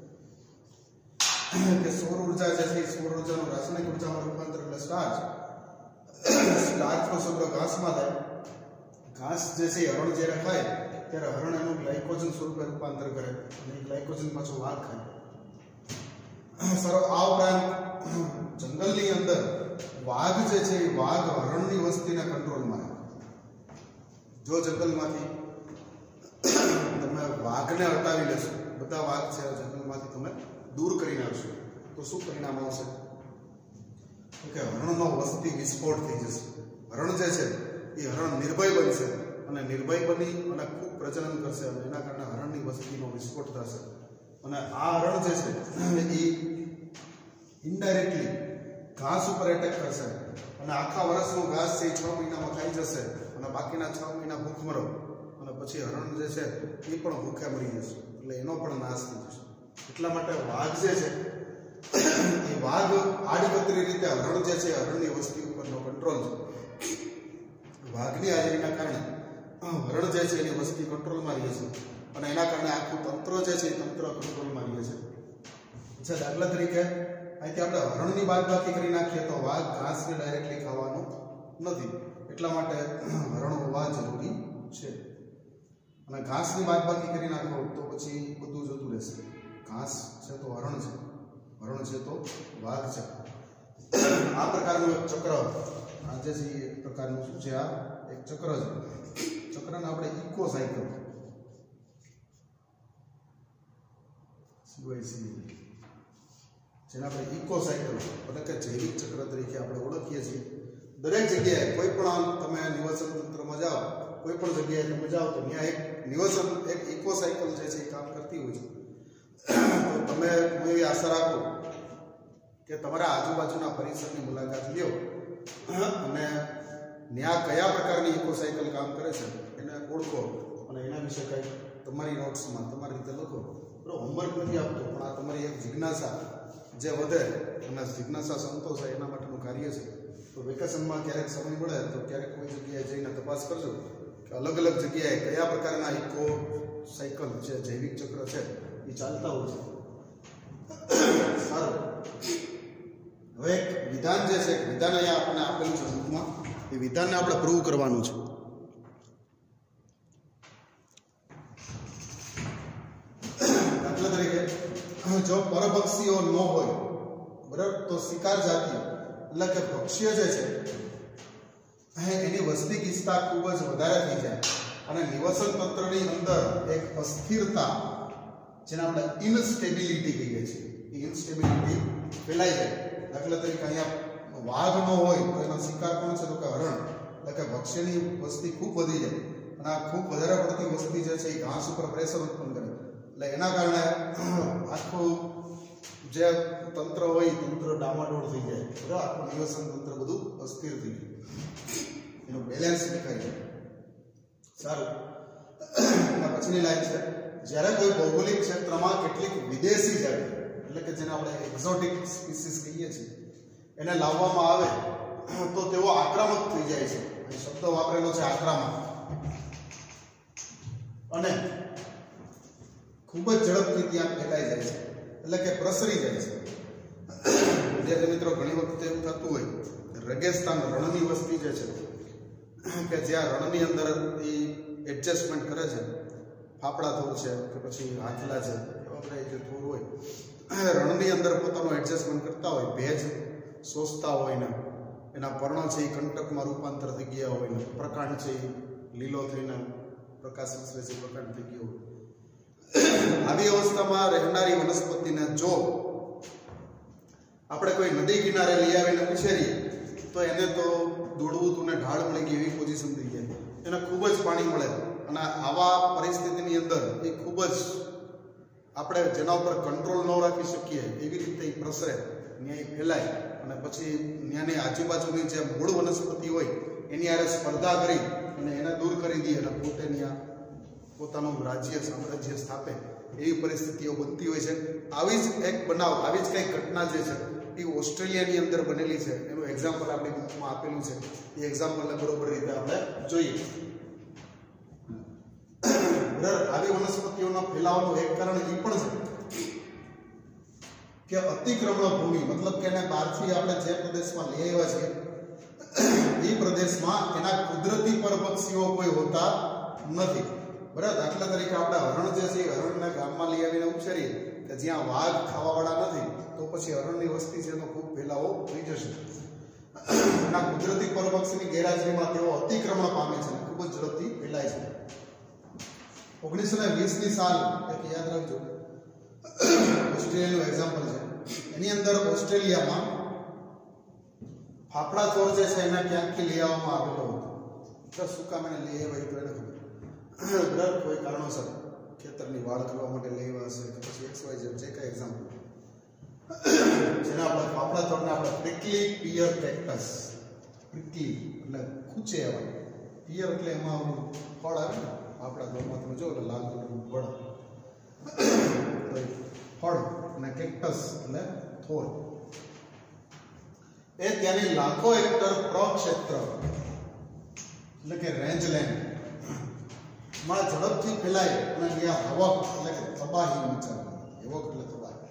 છે કે સૌર ઉર્જા જે છે એ સૌર ઉર્જાનું રાસાયણિક ઉર્જામાં રૂપાંતર એટલે સ્ટાર્ચનો શબ્દ ઘાસમાં થાય. ઘાસ જે છે હરણ જ્યારે ખાય ત્યારે હરણ એનું ગ્લાયકોજન સ્વરૂપે રૂપાંતર કરે અને ગ્લાયકોજન પાછું વાઘ ખાય. સર, આ ઉપરાંત જંગલની અંદર વાઘ જે છે એ વાઘ હરણની વસ્તીને કંટ્રોલમાં રાખે. જો જંગલમાંથી તમે વાઘને હટાવી લેશો, બધા વાઘ છે જંગલમાંથી તમે દૂર કરી નાખશો, તો શું પરિણામ આવશે? તો કે હરણનો વસ્તી વિસ્ફોટ થઈ જશે. હરણ જે છે એ હરણ નિર્ભય બનશે અને નિર્ભય બની અને ખૂબ પ્રજનન કરશે અને એના કારણે હરણની વસ્તીનો વિસ્ફોટ થશે. અને આ હરણ જે છે એ ઇનડાયરેક્ટલી ઘાસ ઉપર એટેક કરશે અને આખા વર્ષનું ઘાસ છે એ 6 મહિનામાં ખાઈ જશે અને બાકીના 6 મહિના ભૂખમરો અને પછી હરણ જે છે એ પણ ભૂખે મરી જશે. એટલે એનો પણ નાશ થઈ જશે. એટલા માટે વાઘ જે છે એ વાઘ આડકતરી રીતે હરણ જે છે હરણની વસ્તી ઉપરનો કંટ્રોલ છે. વાઘની હાજરીના કારણે હરણ જે છે એની વસ્તી કંટ્રોલમાં રહે છે અને એના કારણે આખું તંત્ર જે છે એ તંત્ર કંટ્રોલમાં રહે છે. અચ્છા, દાખલા તરીકે અહીંથી આપણે હરણની બાદબાકી કરી નાખીએ તો વાઘ ઘાસને ડાયરેક્ટલી ખાવાનું નથી. એટલા માટે હરણ હોવા જરૂરી છે. અને ઘાસની બાદબાકી કરી નાખો તો પછી બધું જતું રહેશે. ઘાસ છે તો હરણ છે, હરણ છે તો વાઘ છે. આ પ્રકારનું એક ચક્ર આજે છે એ પ્રકારનું શું છે, આ એક ચક્ર છે. ચક્રને આપણે ઇકો સાયકલ જેને આપણે ઇકો સાયકલ એટલે કે જૈવિક ચક્ર તરીકે આપણે ઓળખીએ છીએ. દરેક જગ્યાએ કોઈ પણ તમે નિવસન તંત્રમાં જાઓ, કોઈ પણ જગ્યાએ તમે જાઓ તો ત્યાં એક નિવસન એક ઇકો સાયકલ જે છે એ કામ કરતી હોય છે. તો તમે હું એવી આશા રાખું કે તમારા આજુબાજુના પરિસરની મુલાકાત લ્યો અને ત્યાં કયા પ્રકારની ઇકો સાયકલ કામ કરે છે એને ઓળખો અને એના વિશે કંઈક તમારી નોટ્સમાં તમારી રીતે લખો. બરાબર, હોમવર્ક નથી આપતો, પણ આ તમારી એક જિજ્ઞાસા જે વધે અને જિજ્ઞાસા સંતોષાય એના માટેનું કાર્ય છે. તો વેકેશનમાં ક્યારેક સમય મળે તો ક્યારેક કોઈ જગ્યાએ જઈને તપાસ કરજો કે અલગ અલગ જગ્યાએ કયા પ્રકારના ઇકો સાયકલ છે, જૈવિક ચક્ર છે એ ચાલતા હોય છે. સારું, હવે એક વિધાન જે છે, વિધાન અહીંયા આપણને આપેલું છે બુકમાં, એ વિધાનને આપણે પ્રૂવ કરવાનું છે. દાખલા તરીકે જો પરભક્ષીઓ ન હોય, બરાબર, તો શિકાર જાતિઓ એટલે કે ભક્ષ્ય જે છે એની વસ્તી ગીચતા ખૂબ જ વધારે થઈ જાય અને નિવસન તંત્રની અંદર એક અસ્થિરતા, જેને આપણે ઇનસ્ટેબિલિટી કહીએ છીએ, એ ઇનસ્ટેબિલિટી ફેલાઈ જાય. દાખલા તરીકે અહીંયા વાઘ ન હોય તો એનો શિકાર કોણ છે, તો કે હરણ, એટલે કે ભક્ષ્યની વસ્તી ખૂબ વધી જાય અને આ ખૂબ વધારે પડતી વસ્તી જે છે એ ઘાસ ઉપર પ્રેશર ઉત્પન્ન કરે, એટલે એના કારણે આખું જે તંત્ર હોય તંત્ર ડામાડોળ થઈ જાય, બરાબર, આખું નિવસન તંત્ર બધું અસ્થિર થઈ જાય, એનું બેલેન્સ દેખાય છે. સારું, પછીની લાઈન છે, જ્યારે કોઈ ભૌગોલિક ક્ષેત્રમાં કેટલીક વિદેશી જાતિ એટલે કે જેને આપણે એક્ઝોટિક સ્પીસીસ કહીએ છીએ એને લાવવામાં આવે તો તેઓ આક્રમક થઈ જાય છે. એ શબ્દ વાપરેલો છે આક્રમક, અને ખૂબ જ ઝડપથી ત્યાં ફેલાઈ જાય છે, એટલે કે પ્રસરી જાય છે. વિદ્યાર્થી મિત્રો, ઘણી વખત એવું થતું હોય રેગિસ્તાન, રણની વસ્તી જે છે કે જ્યાં રણની અંદર એ એડજસ્ટમેન્ટ કરે છે, ફાફડા થોર છે કે પછી હાથલા છે, એવા બધા જે થોર હોય રણની અંદર પોતાનું એડજસ્ટમેન્ટ કરતા હોય, ભેજ શોષતા હોય ને એના પર્ણો છે એ કંટકમાં રૂપાંતર થઈ ગયા હોય ને પ્રકાંડ છે એ લીલો થઈને પ્રકાશ સંશ્લેષી પ્રકાંડ થઈ ગયો હોય. આવી અવસ્થામાં રહેનારી વનસ્પતિને જો આપણે કોઈ નદી કિનારે લઈ આવીને ઉછેરીએ તો એને તો દોડવું તું ને ઢાળ મળી ગઈ એવી પોઝિશન થઈ જાય, એને ખૂબ જ પાણી મળે અને આવા પરિસ્થિતિની અંદર એ ખૂબ જ આપણે જેના ઉપર કંટ્રોલ ન રાખી શકીએ એવી રીતે એ પ્રસરે, ન્યાય ફેલાય અને પછી ત્યાંની આજુબાજુની જે મૂળ વનસ્પતિ હોય એની હારે સ્પર્ધા કરી અને એને દૂર કરી દઈએ અને પોતે ત્યાં પોતાનું રાજ્ય સામ્રાજ્ય સ્થાપે એવી પરિસ્થિતિઓ બનતી હોય છે. આવી જ એક બનાવ, આવી જ કંઈક ઘટના જે છે એ ઓસ્ટ્રેલિયાની અંદર બનેલી છે, એનું એક્ઝામ્પલ આપણી બુકમાં આપેલું છે. એ એક્ઝામ્પલને બરોબર રીતે આપણે જોઈએ. આવી વનસ્પતિઓનો ફેલાવાનું એક કારણ એ પણ છે કે અતિક્રમણ ભૂમિ, મતલબ કે એને બહારથી આપણે જે પ્રદેશમાં લઈ આવ્યા છીએ એ પ્રદેશમાં એના કુદરતી પરપક્ષીઓ કોઈ હોતા નથી, બરાબર. દાખલા તરીકે આપણે હરણ જે છે એ હરણના ગામમાં લઈ આવીને ઉછેરીએ કે જ્યાં વાઘ ખાવાવાળા નથી તો પછી હરણની વસ્તી છે એનો ખૂબ ફેલાવો થઈ જશે. એના કુદરતી પરપક્ષીની ગેરહાજરીમાં તેઓ અતિક્રમણ પામે છે, ખૂબ જ ઝડપથી ફેલાય છે. 1920ની સાલ એક યાદ રાખજો, ઓસ્ટ્રેલિયાનું એક્ઝામ્પલ છે. એની અંદર ઓસ્ટ્રેલિયામાં ફાફડા ચોર જે છે એને ક્યાંકથી લઈ આવવામાં આવેલો હતો. શું કામ એને લઈ આવ્યા તો એને ખબર, કોઈ કારણોસર ખેતરની વાડ કરવા માટે લઈ આવ્યા હશે કે પછી XYZ જે કઈ એક્ઝામ્પલ, જેના આપણે ફાફડા ચોરને આપણે પ્રિકલી પિયર કેક્ટસ, પ્રિકલી એટલે ખૂચે આવે, પિયર એટલે એમાં ફળ આવે ને આપણા ઘરમાં તમે જો એટલે લાલ કલરનું ફળ, ફળ, અને કેક્ટસ એટલે થોર. એ ત્યાંની લાખો હેક્ટર પ્રક્ષેત્ર એટલે કે રેન્જલેન્ડ માં ઝડપથી ફેલાય અને ત્યાં હવક એટલે કે તબાહી મચાવે, હવક એટલે તબાહી.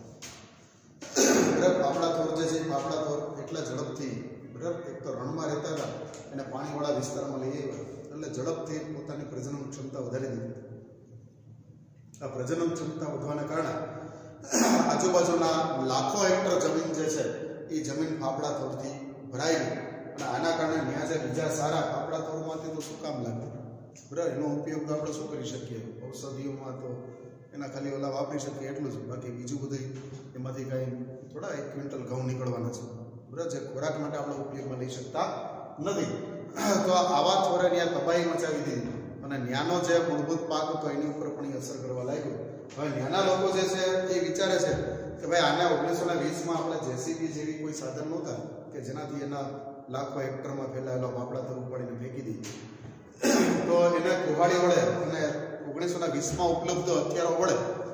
ફાફડા થોર જે છે ફાફડા થોર એટલા ઝડપથી, બરાબર, એક તો રણમાં રહેતા હતા એને પાણીવાળા વિસ્તારમાં લઈ આવ્યા એટલે ઝડપથી પોતાની પ્રજનન ક્ષમતા વધારી દીધી. આ પ્રજનન ક્ષમતા વધવાના કારણે આજુબાજુના લાખો હેક્ટર જમીન જે છે એ જમીન ફાફડા થોરથી ભરાઈ ગઈ અને આના કારણે ત્યાં જે બીજા સારા ફાફડા થોરમાંથી તો શું કામ લાગે, બરાબર, એનો ઉપયોગ તો આપણે શું કરી શકીએ, ઔષધિઓમાં તો એના ખાલી ઓલા વાપરી શકીએ એટલું જ, બાકી બીજું બધું એમાંથી કાંઈ થોડા 1 ક્વિન્ટલ ઘઉં નીકળવાના છે, બરાબર, જે ખોરાક માટે આપણે ઉપયોગમાં લઈ શકતા નથી. તો આવા થોરે ત્યાં તબાહી મચાવી દીધી અને ન્યાનો જે મૂળભૂત પાક હતો એની ઉપર પણ અસર કરવા લાગ્યો. હવે ન્યાના લોકો જે છે એ વિચારે છે કે ભાઈ આને 1920માં આપણે જેસીબી જેવી કોઈ સાધન નહોતા કે જેનાથી એના લાખો હેક્ટરમાં ફેલાયેલો ફાફડા થોર ઉપાડીને ફેંકી દીધી, તો એને કુહાડી વડે અને 1920માં ઉપલબ્ધ હથિયારો વડે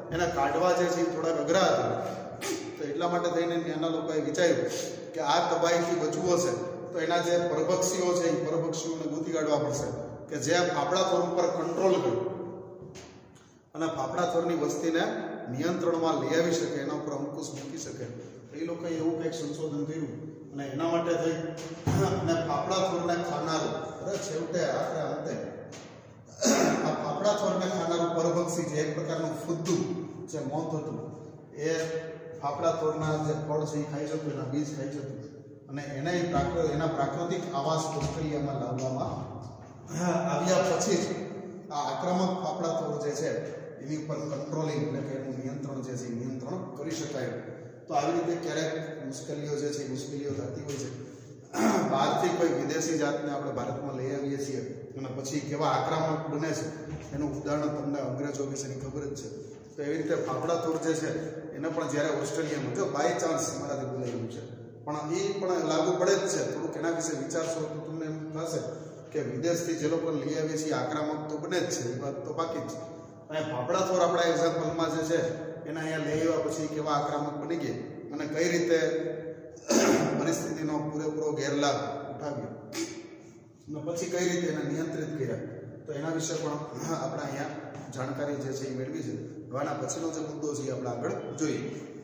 એના કાઢવા જે છે એ થોડાક અઘરા હતા. તો એટલા માટે થઈને ત્યાંના લોકોએ વિચાર્યું કે આ તબાહીથી બચવું હશે તો એના જે પરભક્ષીઓ છે એ પરભક્ષીઓને ગોતી કાઢવા પડશે કે જે ફાફડા થોર ઉપર કંટ્રોલ કરે અને ફાફડા થોરની વસ્તીને નિયંત્રણમાં લઈ આવી શકે, એના ઉપર અંકુશ મૂકી શકે. એ લોકોએ એવું કંઈક સંશોધન કર્યું અને એના માટે થઈ અને ફાફડા થોરને ખાનારું છેવટે આખરે અંતે આ ફાફડા થોરને ખાનારું પરભક્ષી જે એક પ્રકારનું ફુદ્દુ જે મોત હતું એ ફાફડા થોરના જે ફળ છે એ ખાઈ જતું, એના બીજ ખાઈ જતું અને એના પ્રાકૃતિક આવાસ ઓસ્ટ્રેલિયામાં લાવવામાં આવ્યા પછી જ આ આક્રમક ફાફડા થોર જે છે એની ઉપર કંટ્રોલિંગ એટલે કે એનું નિયંત્રણ જે છે એ નિયંત્રણ કરી શકાય. તો આવી રીતે ક્યારેક મુશ્કેલીઓ જે છે એ મુશ્કેલીઓ થતી હોય છે. બહારથી કોઈ વિદેશી જાતને આપણે ભારતમાં લઈ આવીએ છીએ અને પછી કેવા આક્રમક બને છે એનું ઉદાહરણ તમને અંગ્રેજો વિશેની ખબર જ છે. તો એવી રીતે ફાફડા થોર જે છે એને પણ જ્યારે ઓસ્ટ્રેલિયામાં જો બાય ચાન્સ મારાથી બોલાયું છે પણ એ પણ લાગુ પડે જ છે. થોડુંક એના વિશે વિચારશો તો તમને એમ થશે કે વિદેશથી જે લોકો લઈ આવીએ છીએ આક્રમક તો બને જ છે, એ વાત તો બાકી જ છે. અને ફાફડા થોર આપણા એક્ઝામ્પલમાં જે છે એના અહીંયા લઈ આવ્યા પછી કેવા આક્રમક બની ગયા અને કઈ રીતે પરિસ્થિતિનો પૂરેપૂરો ગેરલાભ ઉઠાવ્યો અને પછી કઈ રીતે એને નિયંત્રિત કર્યા, તો એના વિશે પણ આપણે અહીંયા જાણકારી જે છે એ મેળવી છે. આના પછીનો જે મુદ્દો છે એ આપણે આગળ જોઈએ.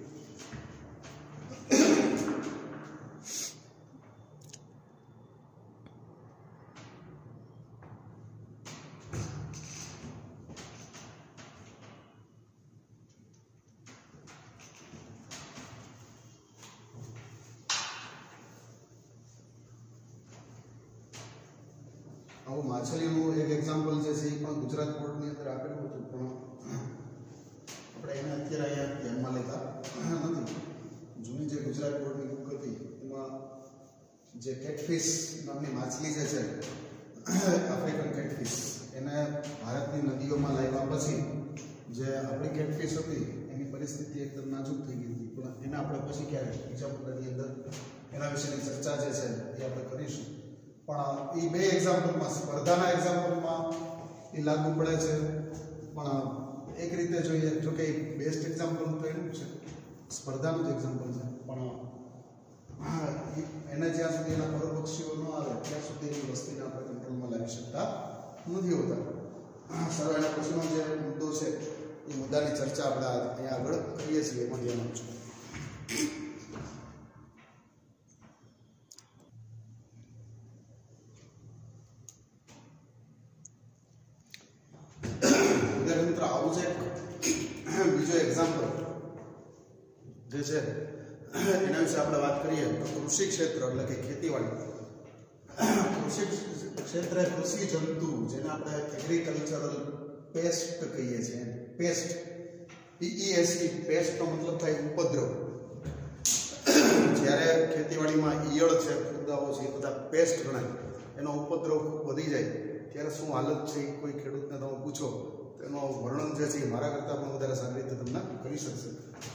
આવું માછલીનું એક એક્ઝામ્પલ જે છે એ પણ ગુજરાત બોર્ડની અંદર આપેલું હતું પણ આપણે એને અત્યારે અહીંયા ધ્યાનમાં લેતા નથી. જૂની જે ગુજરાત બોર્ડની બુક હતી એમાં જે કેટફિશ નામની માછલી જે છે આફ્રિકન કેટફિશ એને ભારતની નદીઓમાં લાવ્યા પછી જે આપણી કેટફિશ હતી એની પરિસ્થિતિ એકદમ નાજુક થઈ ગઈ હતી. પણ એને આપણે પછી ક્યારે બીજા મુદ્દાની અંદર એના વિશેની ચર્ચા જે છે એ આપણે કરીશું. પણ એ બે એક્ઝામ્પલમાં સ્પર્ધાના એક્ઝામ્પલમાં એ લાગુ પડે છે. પણ એક રીતે જોઈએ જો કે બેસ્ટ એક્ઝામ્પલ તો એનું છે સ્પર્ધાનું જ એક્ઝામ્પલ છે. પણ એને જ્યાં સુધી એના પરપક્ષીઓ ન આવે ત્યાં સુધી એની વસ્તીને આપણે કંટ્રોલમાં લાવી શકતા નથી હોતા. સર એના પછીનો જે મુદ્દો છે એ મુદ્દાની ચર્ચા આપણે અહીંયા આગળ કરીએ છીએ એમાં ધ્યાન આપશું. આવું છે બીજો એક્ઝામ્પલ જે છે એના વિશે આપણે વાત કરીએ તો કૃષિ ક્ષેત્ર એટલે કે ખેતીવાડી. કૃષિ ક્ષેત્રે કૃષિ જંતુ જેને આપણે એગ્રીકલ્ચરલ પેસ્ટ કહીએ છીએ. પેસ્ટ PEST પેસ્ટનો મતલબ થાય ઉપદ્રવ. જ્યારે ખેતીવાડીમાં ઈયળ છે, ફૂદાઓ છે, એ બધા પેસ્ટ ગણાય. એનો ઉપદ્રવ ખૂબ વધી જાય ત્યારે શું હાલત છે એ કોઈ ખેડૂતને તમે પૂછો એનો વર્ણન જે છે એ મારા કરતાં પણ વધારે સારી રીતે તમને કરી શકશે.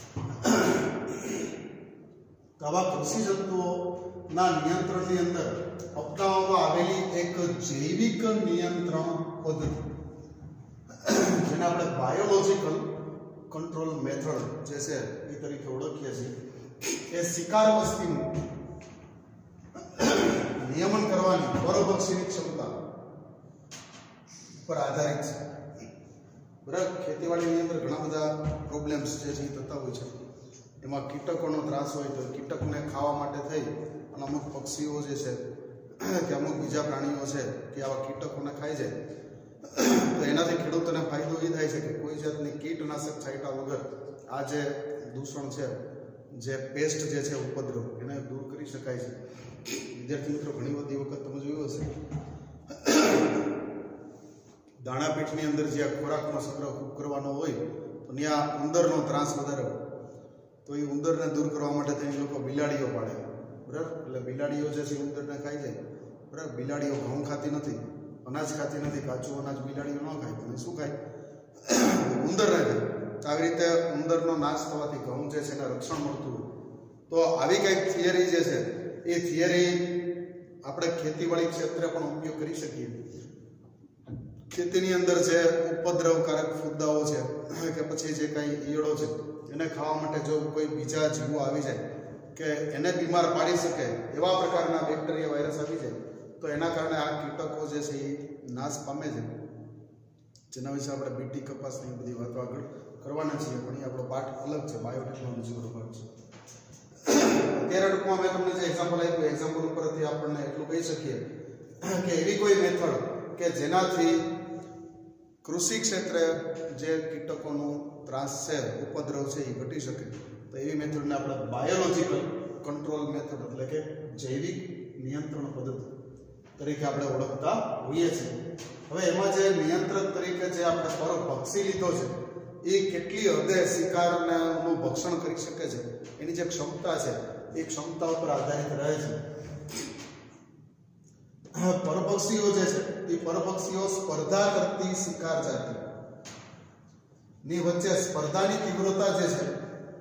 તો આવા કૃષિ જંતુઓના નિયંત્રણની અંદર અપનાવવામાં આવેલી એક જૈવિક નિયંત્રણ પદ્ધતિ જેને આપણે બાયોલોજિકલ કંટ્રોલ મેથડ જે છે એ તરીકે ઓળખીએ છીએ એ શિકાર વસ્તીનું નિયમન કરવાની પરભક્ષીની ક્ષમતા પર આધારિત છે. બરાબર, ખેતીવાડીની અંદર ઘણા બધા પ્રોબ્લેમ્સ જે છે એ થતા હોય છે. એમાં કીટકોનો ત્રાસ હોય તો કીટકને ખાવા માટે થઈ અને અમુક પક્ષીઓ જે છે કે અમુક બીજા પ્રાણીઓ છે કે આવા કીટકોને ખાઈ જાય તો એનાથી ખેડૂતોને ફાયદો એ થાય છે કે કોઈ જાતની કીટનાશક છાંટ્યા વગર આ જે દૂષણ છે, જે પેસ્ટ જે છે ઉપદ્રવ, એને દૂર કરી શકાય છે. વિદ્યાર્થી મિત્રો, ઘણી બધી વખત તમે જોયું હશે દાણાપીઠની અંદર જ્યાં ખોરાકનો સંગ્રહ ખૂબ કરવાનો હોય તો ત્યાં ઉંદરનો ત્રાસ વધારે હોય તો એ ઉંદરને દૂર કરવા માટે તે લોકો બિલાડીઓ પાડે. બરાબર, એટલે બિલાડીઓ જે છે ઉંદરને ખાઈ જાય. બરાબર, બિલાડીઓ ઘઉં ખાતી નથી, અનાજ ખાતી નથી, કાચું અનાજ બિલાડીઓ ન ખાય તો શું ખાય? ઉંદરને ખાય. આવી રીતે ઉંદરનો નાશ થવાથી ઘઉં જે છે એને રક્ષણ મળતું હોય. તો આવી કંઈક થિયરી જે છે એ થિયરી આપણે ખેતીવાડી ક્ષેત્રે પણ ઉપયોગ કરી શકીએ. ખેતીની અંદર જે ઉપદ્રવકારક ફૂદાઓ છે કે પછી જે કાંઈ ઈયળો છે એને ખાવા માટે જો કોઈ બીજા જીવો આવી જાય કે એને બીમાર પાડી શકે એવા પ્રકારના બેક્ટેરિયા વાયરસ આવી જાય તો એના કારણે આ કીટકો જે છે એ નાશ પામે છે, જેના વિશે આપણે બીટી કપાસની બધી વાતો આગળ કરવાના છીએ, પણ એ આપણો પાઠ અલગ છે, બાયોટેકનોલોજીનો ભાગ છે. અત્યારે ટૂંકમાં મેં તમને જે એક્ઝામ્પલ આપ્યું એક્ઝામ્પલ ઉપરથી આપણને એટલું કહી શકીએ કે એવી કોઈ મેથડ કે જેનાથી કૃષિ ક્ષેત્રે જે કીટકોનું ત્રાસ છે, ઉપદ્રવ છે એ ઘટી શકે, તો એવી મેથડને આપણે બાયોલોજીકલ કંટ્રોલ મેથડ એટલે કે જૈવિક નિયંત્રણ પદ્ધતિ તરીકે આપણે ઓળખતા હોઈએ છીએ. હવે એમાં જે નિયંત્રક તરીકે જે આપણે પરપક્ષી લીધો છે એ કેટલી હદે શિકારનું ભક્ષણ કરી શકે છે એની જે ક્ષમતા છે એ ક્ષમતા ઉપર આધારિત રહે છે. પરપક્ષીઓ જે છે એ પરપક્ષીઓ સ્પર્ધા કરતી શિકાર જાતિ ની વચ્ચે સ્પર્ધાની તીવ્રતા જે છે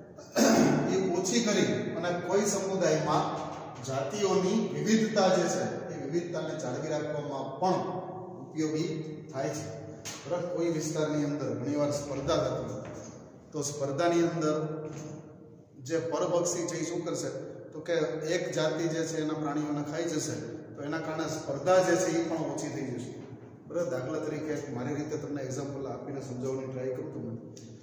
એ ઓછી કરી અને કોઈ સમુદાયમાં જાતિઓની વિવિધતા જે છે એ વિવિધતાને જાળવી રાખવામાં પણ ઉપયોગી થાય છે. બરાબર, કોઈ વિસ્તારની અંદર ઘણીવાર સ્પર્ધા થતી તો સ્પર્ધાની અંદર જે પરપક્ષી છે એ શું કરશે તો કે એક જાતિ જે છે એના પ્રાણીઓને ખાઈ જશે તો એના કારણે સ્પર્ધા જે છે એ પણ ઓછી થઈ જશે. બરાબર, દાખલા તરીકે મારી રીતે તમને એક્ઝામ્પલ આપીને સમજાવવાની ટ્રાય કરું છું.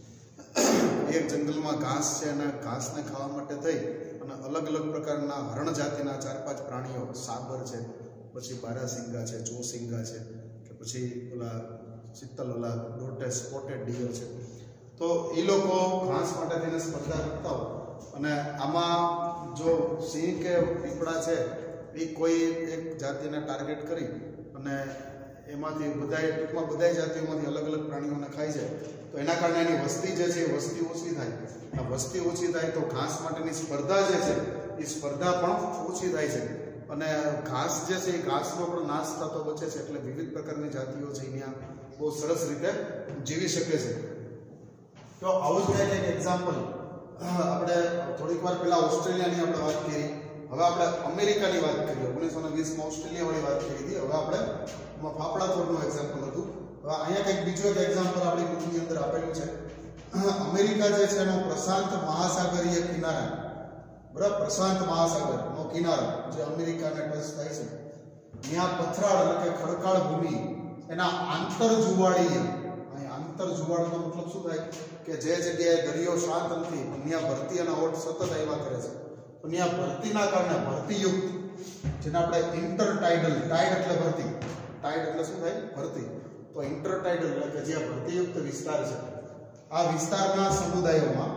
એક જંગલમાં ઘાસ છે અને ઘાસને ખાવા માટે થઈ અને અલગ અલગ પ્રકારના હરણ જાતિના 4-5 પ્રાણીઓ, સાબર છે, પછી બારાસિંગા છે, ચોસિંગા છે, કે પછી ઓલા શીતલ ઓલા ડોટે સ્પોટેડ ડીયર છે, તો એ લોકો ઘાસ માટે થઈને સ્પર્ધા કરતા હોય અને આમાં જો સિંહ કે પીપળા છે એ કોઈ એક જાતિને ટાર્ગેટ કરી અને એમાંથી ટૂંકમાં બધા જાતિઓમાંથી અલગ અલગ પ્રાણીઓને ખાઈ જાય તો એના કારણે એની વસ્તી જે છે એ વસ્તી ઓછી થાય. આ વસ્તી ઓછી થાય તો ઘાસ માટેની સ્પર્ધા જે છે એ સ્પર્ધા પણ ઓછી થાય છે અને ઘાસ જે છે એ ઘાસનો પણ નાશ થતો બચે છે. એટલે વિવિધ પ્રકારની જાતિઓ છે અહીંયા બહુ સરસ રીતે જીવી શકે છે. તો આવું જ એક એક્ઝામ્પલ આપણે થોડીક વાર પહેલા ઓસ્ટ્રેલિયાની આપણે વાત કરી, હવે આપણે અમેરિકાની વાત કરીએ. 1920માં ઓસ્ટ્રેલિયાવાળી વાત કરી હતી, હવે આપણે ફાફડા તોડનું એક્ઝામ્પલ હતું. હવે અહીંયા કંઈક બીજો એક એક્ઝામ્પલ આપણી બુકની અંદર આપેલું છે. અમેરિકા જે છે એનો પ્રશાંત મહાસાગરીય કિનારા, બરાબર, પ્રશાંત મહાસાગરનો કિનારો જે અમેરિકાને ટચ થાય છે ત્યાં પથરાળ એટલે કે ખડકાળ ભૂમિ એના આંતરજુવાળીય, અહીં આંતરજુવાળનો મતલબ શું થાય કે જે જગ્યાએ દરિયો શાંત નથી ત્યાં ભરતી અને ઓટ સતત આવ્યા કરે છે, તો ત્યાં ભરતીના કારણે ભરતીયુક્ત, જેને આપણે ઇન્ટરટાઇડલ, ટાઇડ એટલે ભરતી, ટાઇડ એટલે શું થાય ભરતી, તો ઇન્ટરટાઇડલ એટલે કે જ્યાં ભરતીયુક્ત વિસ્તાર છે આ વિસ્તારના સમુદાયોમાં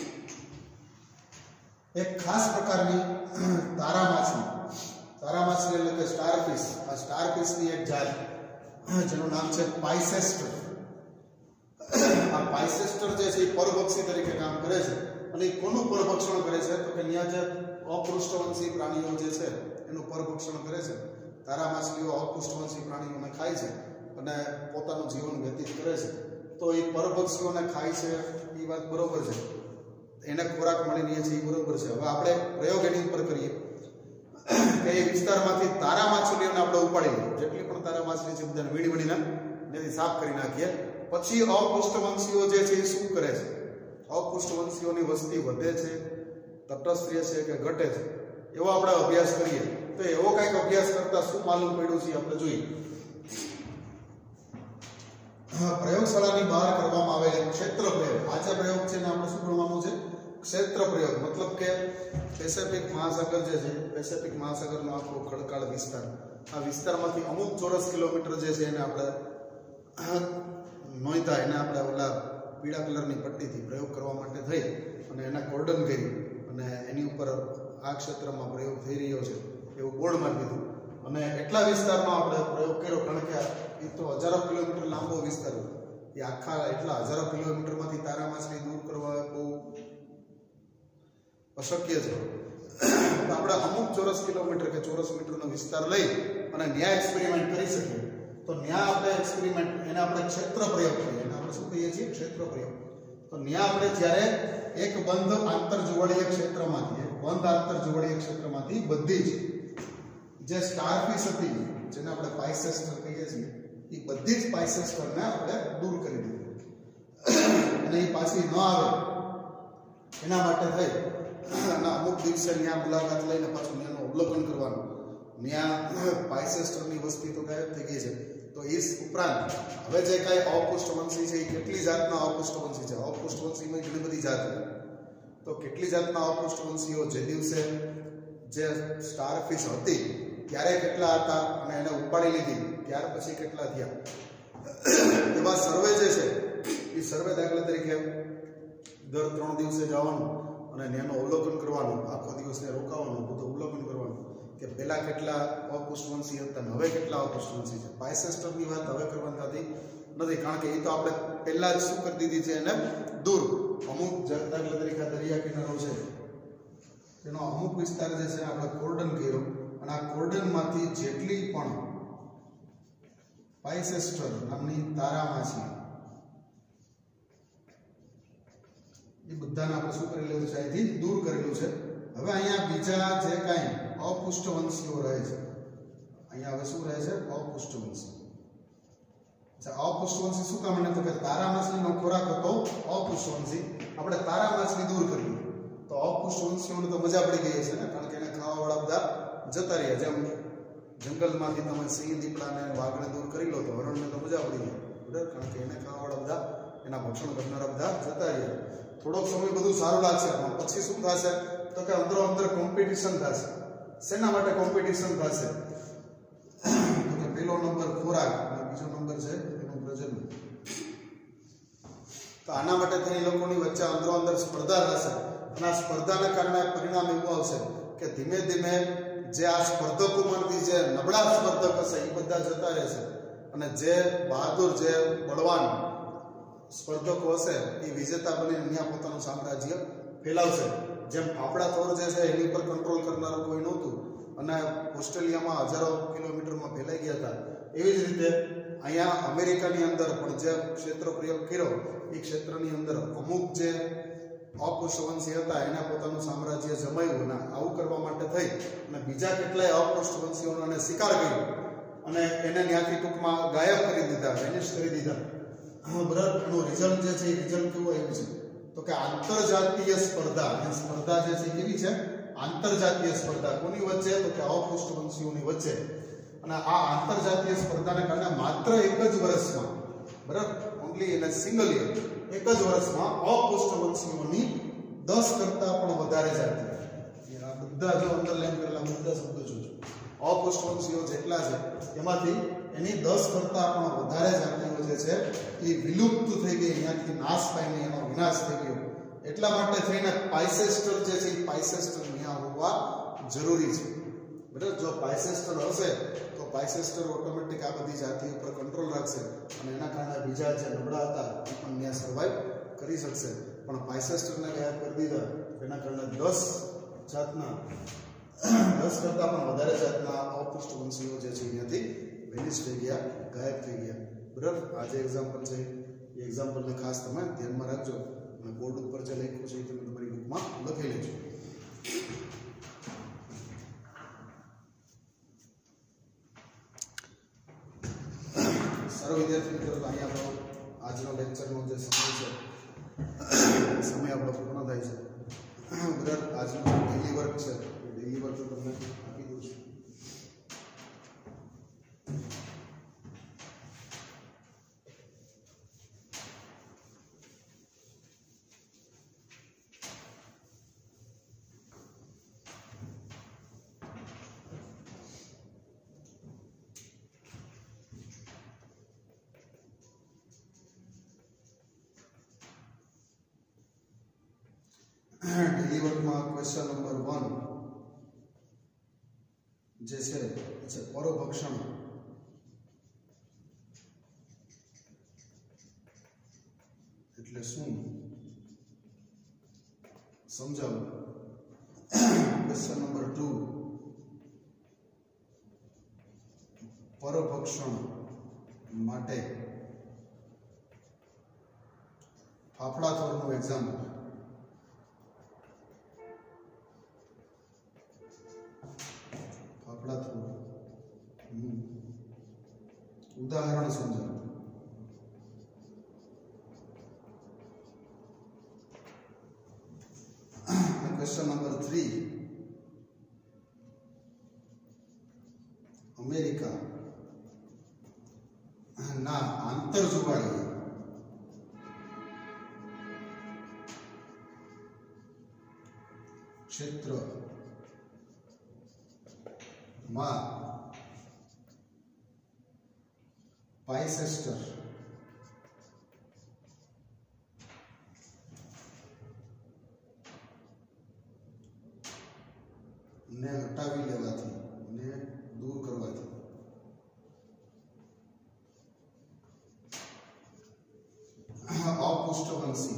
એક ખાસ પ્રકારની તારા માછલી એટલે કે સ્ટારફિશ, આ સ્ટારફિશની એક જાત જેનું નામ છે પાઇસેસ્ટર. આ પાઇસેસ્ટર જે છે એ પરભક્ષી તરીકે કામ કરે છે અને એ કોનું પરભક્ષણ કરે છે તો કે ત્યાં જે અપૃષ્ઠવંશી પ્રાણીઓ જે છે એનું પરભક્ષણ કરે છે. તારા માછલીઓ અપૃષ્ઠવંશી પ્રાણીઓને ખાય છે અને પોતાનું જીવન વ્યતીત કરે છે, તો એ પરભક્ષીઓને ખાય છે એ વાત બરોબર છે, એને ખોરાક મળી રહે છે એ બરોબર છે. હવે આપણે પ્રયોગ એની ઉપર કરીએ કે એ વિસ્તારમાંથી તારા માછલીઓને આપણે ઉપાડી લઈએ, જેટલી પણ તારા માછલી છે બધાને વીણીને એનાથી સાફ કરી નાખીએ. પછી અપૃષ્ઠવંશીઓ જે છે એ શું કરે છે, અપૃષ્ઠવંશીઓની વસ્તી વધે છે, તટસ્થ રહે છે કે ઘટે છે, એવો આપણે અભ્યાસ કરીએ. તો એવો કંઈક અભ્યાસ કરતા શું માલુમ પડ્યું છે આપણે જોઈએ. પ્રયોગશાળાની બહાર કરવામાં આવેલ ક્ષેત્ર પ્રયોગ, આ જે પ્રયોગ છે ને આપણે શું ભણવાનું છે, ક્ષેત્ર પ્રયોગ, મતલબ કે પેસિફિક મહાસાગર જે છે, પેસિફિક મહાસાગરનો આખો ખડકાળ વિસ્તાર, આ વિસ્તારમાંથી અમુક ચોરસ કિલોમીટર જે છે એને આપણે નોંધ્યા, એને આપણે ઓલા પીળા કલરની પટ્ટીથી પ્રયોગ કરવા માટે થઈ અને એને કોર્ડન કરી અને એની ઉપર આ ક્ષેત્રમાં પ્રયોગ થઈ રહ્યો છે એવું બોર્ડ મારી દીધું અને એટલા વિસ્તારમાં આપણે પ્રયોગ કર્યો, કારણ કે એ તો હજારો કિલોમીટર લાંબો વિસ્તાર હતો, એ આખા એટલા હજારો કિલોમીટરમાંથી તારા માછલી દૂર કરવા બહુ અશક્ય છે. તો આપણે અમુક ચોરસ કિલોમીટર કે ચોરસ મીટરનો વિસ્તાર લઈ અને ન્યા એક્સપેરિમેન્ટ કરી શકીએ. તો ન્યા આપણે એક્સપેરિમેન્ટ, એને આપણે ક્ષેત્ર પ્રયોગ કહીએ, એને આપણે શું કહીએ છીએ, ક્ષેત્ર પ્રયોગ. તો ન્યા આપણે જ્યારે એક બંધ આંતરજુવાળીય ક્ષેત્રમાંથી બધી જ જે સ્ટારફિશ હતી, જેને આપણે પાઇસેસ્ટર કહીએ છીએ, એ બધી જ પાઇસેસ્ટરને આપણે દૂર કરી દીધી અને એ પાછી ન આવે એના માટે થઈ અને અમુક દિવસે ત્યાં મુલાકાત લઈને પાછું ત્યાંનું અવલોકન કરવાનું. ત્યાં પાઇસેસ્ટરની વસ્તી તો ગાયબ થઈ ગઈ છે. તો એ ઉપરાંત હવે જે કાંઈ અપુષ્ટવંશી છે એ કેટલી જાતના અપુષ્ટવંશી છે? અપુષ્ટવંશીમાં ઘણી બધી જાત છે. તો કેટલી જાતના અપુષ્ટવંશીઓ જે દિવસે જે સ્ટારફિશ હતી ત્યારે કેટલા હતા અને એને ઉપાડી લીધી ત્યાર પછી કેટલા થયા, એવા સર્વે જે છે એ સર્વે દાખલા તરીકે દર 3 દિવસે જવાનું અને એનું અવલોકન કરવાનું, આખો દિવસને રોકાવાનું, બધું અવલોકન કરવાનું કે પહેલા કેટલા અપુષ્ટવંશી હતા અને હવે કેટલા અપુષ્ટવંશી છે. પાઇસેસ્ટરની વાત હવે કરવાની થતી નથી, કારણ કે એ તો આપણે પહેલા જ શું કરી દીધી છે, એને દૂર. અમુક દાખલા તરીકે દરિયા કિનારો છે એનો અમુક વિસ્તાર જે છે આપણે કોર્ડન કર્યો અને આ કોર્ડનમાંથી જેટલી પણ પાઇસેસ્ટર નામની તારામાછી એ બધાને આપણે શું કરેલું છે, અહીંથી દૂર કરેલું છે. હવે અહીંયા બીજા જે કાંઈ અપુષ્ટવંશીઓ રહે છે, અહીંયા હવે શું રહે છે? અપુષ્ટવંશી. અપુષ્ટવંશી શું કામ? એને તો કે તારા માછલીનો ખોરાક હતો અપુષ્ટવંશી, આપણે તારા માછલી દૂર કરી. તો અપુષ્ટવંશીઓને તો મજા પડી ગઈ છે ને, કારણ કે એને ખાવાવાળા બધા જતા રહ્યા. જેમ જંગલમાંથી તમે સિંહ, દીપડાને, વાઘને દૂર કરી લો તો હરણને તો મજા પડી ગઈ, બરાબર? કારણ કે એને ખાવાવાળા બધા, એના ભક્ષણ કરનારા બધા જતા રહ્યા. થોડોક સમય બધું સારું લાગશે, પણ પછી શું થશે? તો કે અંદરો અંદર કોમ્પિટિશન થશે. શેના માટે કોમ્પિટિશન થશે? તો કે પહેલો નંબર ખોરાક અને બીજો નંબર છે એનું પ્રજનન. તો આના માટે થઈને લોકોની વચ્ચે અંદરો અંદર સ્પર્ધા થશે અને આ સ્પર્ધાના કારણે પરિણામ એવું આવશે કે ધીમે ધીમે જે આ સ્પર્ધકોમાંથી જે નબળા સ્પર્ધક હશે એ બધા જતા રહેશે અને જે બહાદુર, જે બળવાન સ્પર્ધકો હશે એ વિજેતા બનીને ત્યાં પોતાનું સામ્રાજ્ય ફેલાવશે. જેમ ફાફડા થોર જે છે એની પર કંટ્રોલ કરનારું કોઈ નહોતું અને ઓસ્ટ્રેલિયામાં હજારો કિલોમીટરમાં ફેલાઈ ગયા હતા, એવી જ રીતે અહીંયા અમેરિકાની અંદર પણ જે ક્ષેત્ર પ્રયોગ કર્યો એ ક્ષેત્રની અંદર અમુક જે અપુષ્ટવંશી હતા એને પોતાનું સામ્રાજ્ય જમાવ્યું અને આવું કરવા માટે થઈ અને બીજા કેટલાય અપુષ્ટવંશીઓનો એને શિકાર કર્યો અને એને ત્યાંથી ટૂંકમાં ગાયબ કરી દીધા, વેનિશ કરી દીધા. બરાબર? એનું રિઝલ્ટ જે છે એ રિઝલ્ટ કેવું આવ્યું છે? તો કે આંતરજાતીય સ્પર્ધા. સ્પર્ધા જે છે કેવી છે? આંતરજાતીય સ્પર્ધા. કોની વચ્ચે? તો કે અપુષ્ટવંશીઓની વચ્ચે. અને આ આંતરજાતીય સ્પર્ધાને કારણે માત્ર એક જ વર્ષમાં, બરાબર, only in a single year, એક જ વર્ષમાં અપુષ્ટવંશીઓની 10 કરતા પણ વધારે જાતિઓ, આ બધા જો અંડરલાઈન કરેલા બધા શબ્દો જોજો, અપુષ્ટવંશીઓ જેટલા છે એમાંથી એની 10 કરતા પણ વધારે જાતિઓ જે છે એ વિલુપ્ત થઈ ગઈ, અહીંયાથી નાશ પામી, એનો વિનાશ થઈ ગયો. એટલા માટે થઈને પાઇસેસ્ટર જે છે એ પાઇસેસ્ટર અહીંયા હોવા જરૂરી છે, બરાબર? જો પાઇસેસ્ટર હશે તો પાઇસેસ્ટર ઓટોમેટિક આ બધી જાતિઓ પર કંટ્રોલ રાખશે અને એના કારણે બીજા જે નબળા હતા એ પણ ત્યાં સર્વાઈવ કરી શકશે. પણ પાઇસેસ્ટરને ગાયબ કરી દીધા એના કારણે 10 જાતના 10 કરતા પણ વધારે જાતના અપુષ્ટવંશીઓ જે છે અહીંયાથી વેનિશ થઈ ગયા, ગાયબ થઈ ગયા, બરાબર? આ જે એક્ઝામ્પલ છે એ એક્ઝામ્પલને ખાસ તમે ધ્યાનમાં રાખજો અને બોર્ડ ઉપર જે લખ્યું છે એ તમે તમારી બુકમાં લખી લેજો. સારો વિદ્યાર્થી મિત્રો, અહીંયા આપણો આજનો લેક્ચરનો જે સમય છે સમય આપણો પૂર્ણ થાય છે, બરાબર? આજનો ડેઇલી વર્ક છે, ડેઇલી વર્ક તમને આપી દઉં છું. ડેઇલી વર્કમાં ક્વેશ્ચન નંબર 1 જે છે પરોભક્ષણ એટલે શું સમજાવો. ક્વેશ્ચન નંબર 2 પરોભક્ષણ માટે ફાફડા થોરનું એક્ઝામ્પલ. उदाहरण समझो। क्वेश्चन नंबर 3, अमेरिका ना आंतरजुवाळीय क्षेत्र में पाइसेस्टर ने हटावी लेवाथी ने दूर करवाथी अपृष्ठवंशी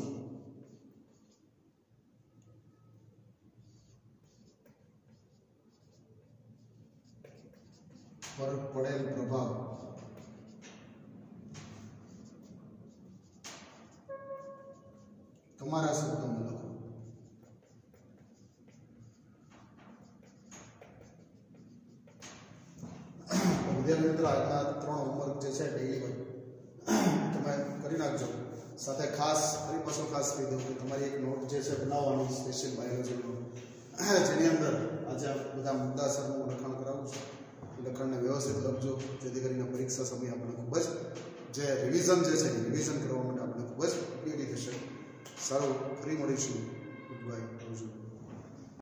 पर पड़ेल प्रभाव तमारा शब्द में लखो। विद्यार्थी मित्र आज 3 होमवर्क जे छे डेली તમે કરી નાખજો। સાથે ખાસ ફરી પાછો ખાસ કહી દઉં કે તમારી એક નોટ જે છે બનાવવાની સ્પેશિયલ બાયોલોજીનો, જેની અંદર આજે બધા મુદ્દાસરનું લખાણ કરાવું છું। લખાણને વ્યવસ્થિત લખજો જેથી કરીને પરીક્ષા સમયે આપણે ખૂબ જ જે રિવિઝન જે છે રિવિઝન કરવા માટે આપણે ખૂબ જ ઉપયોગી થશે। સારું, ફરી મળીશું। Good by.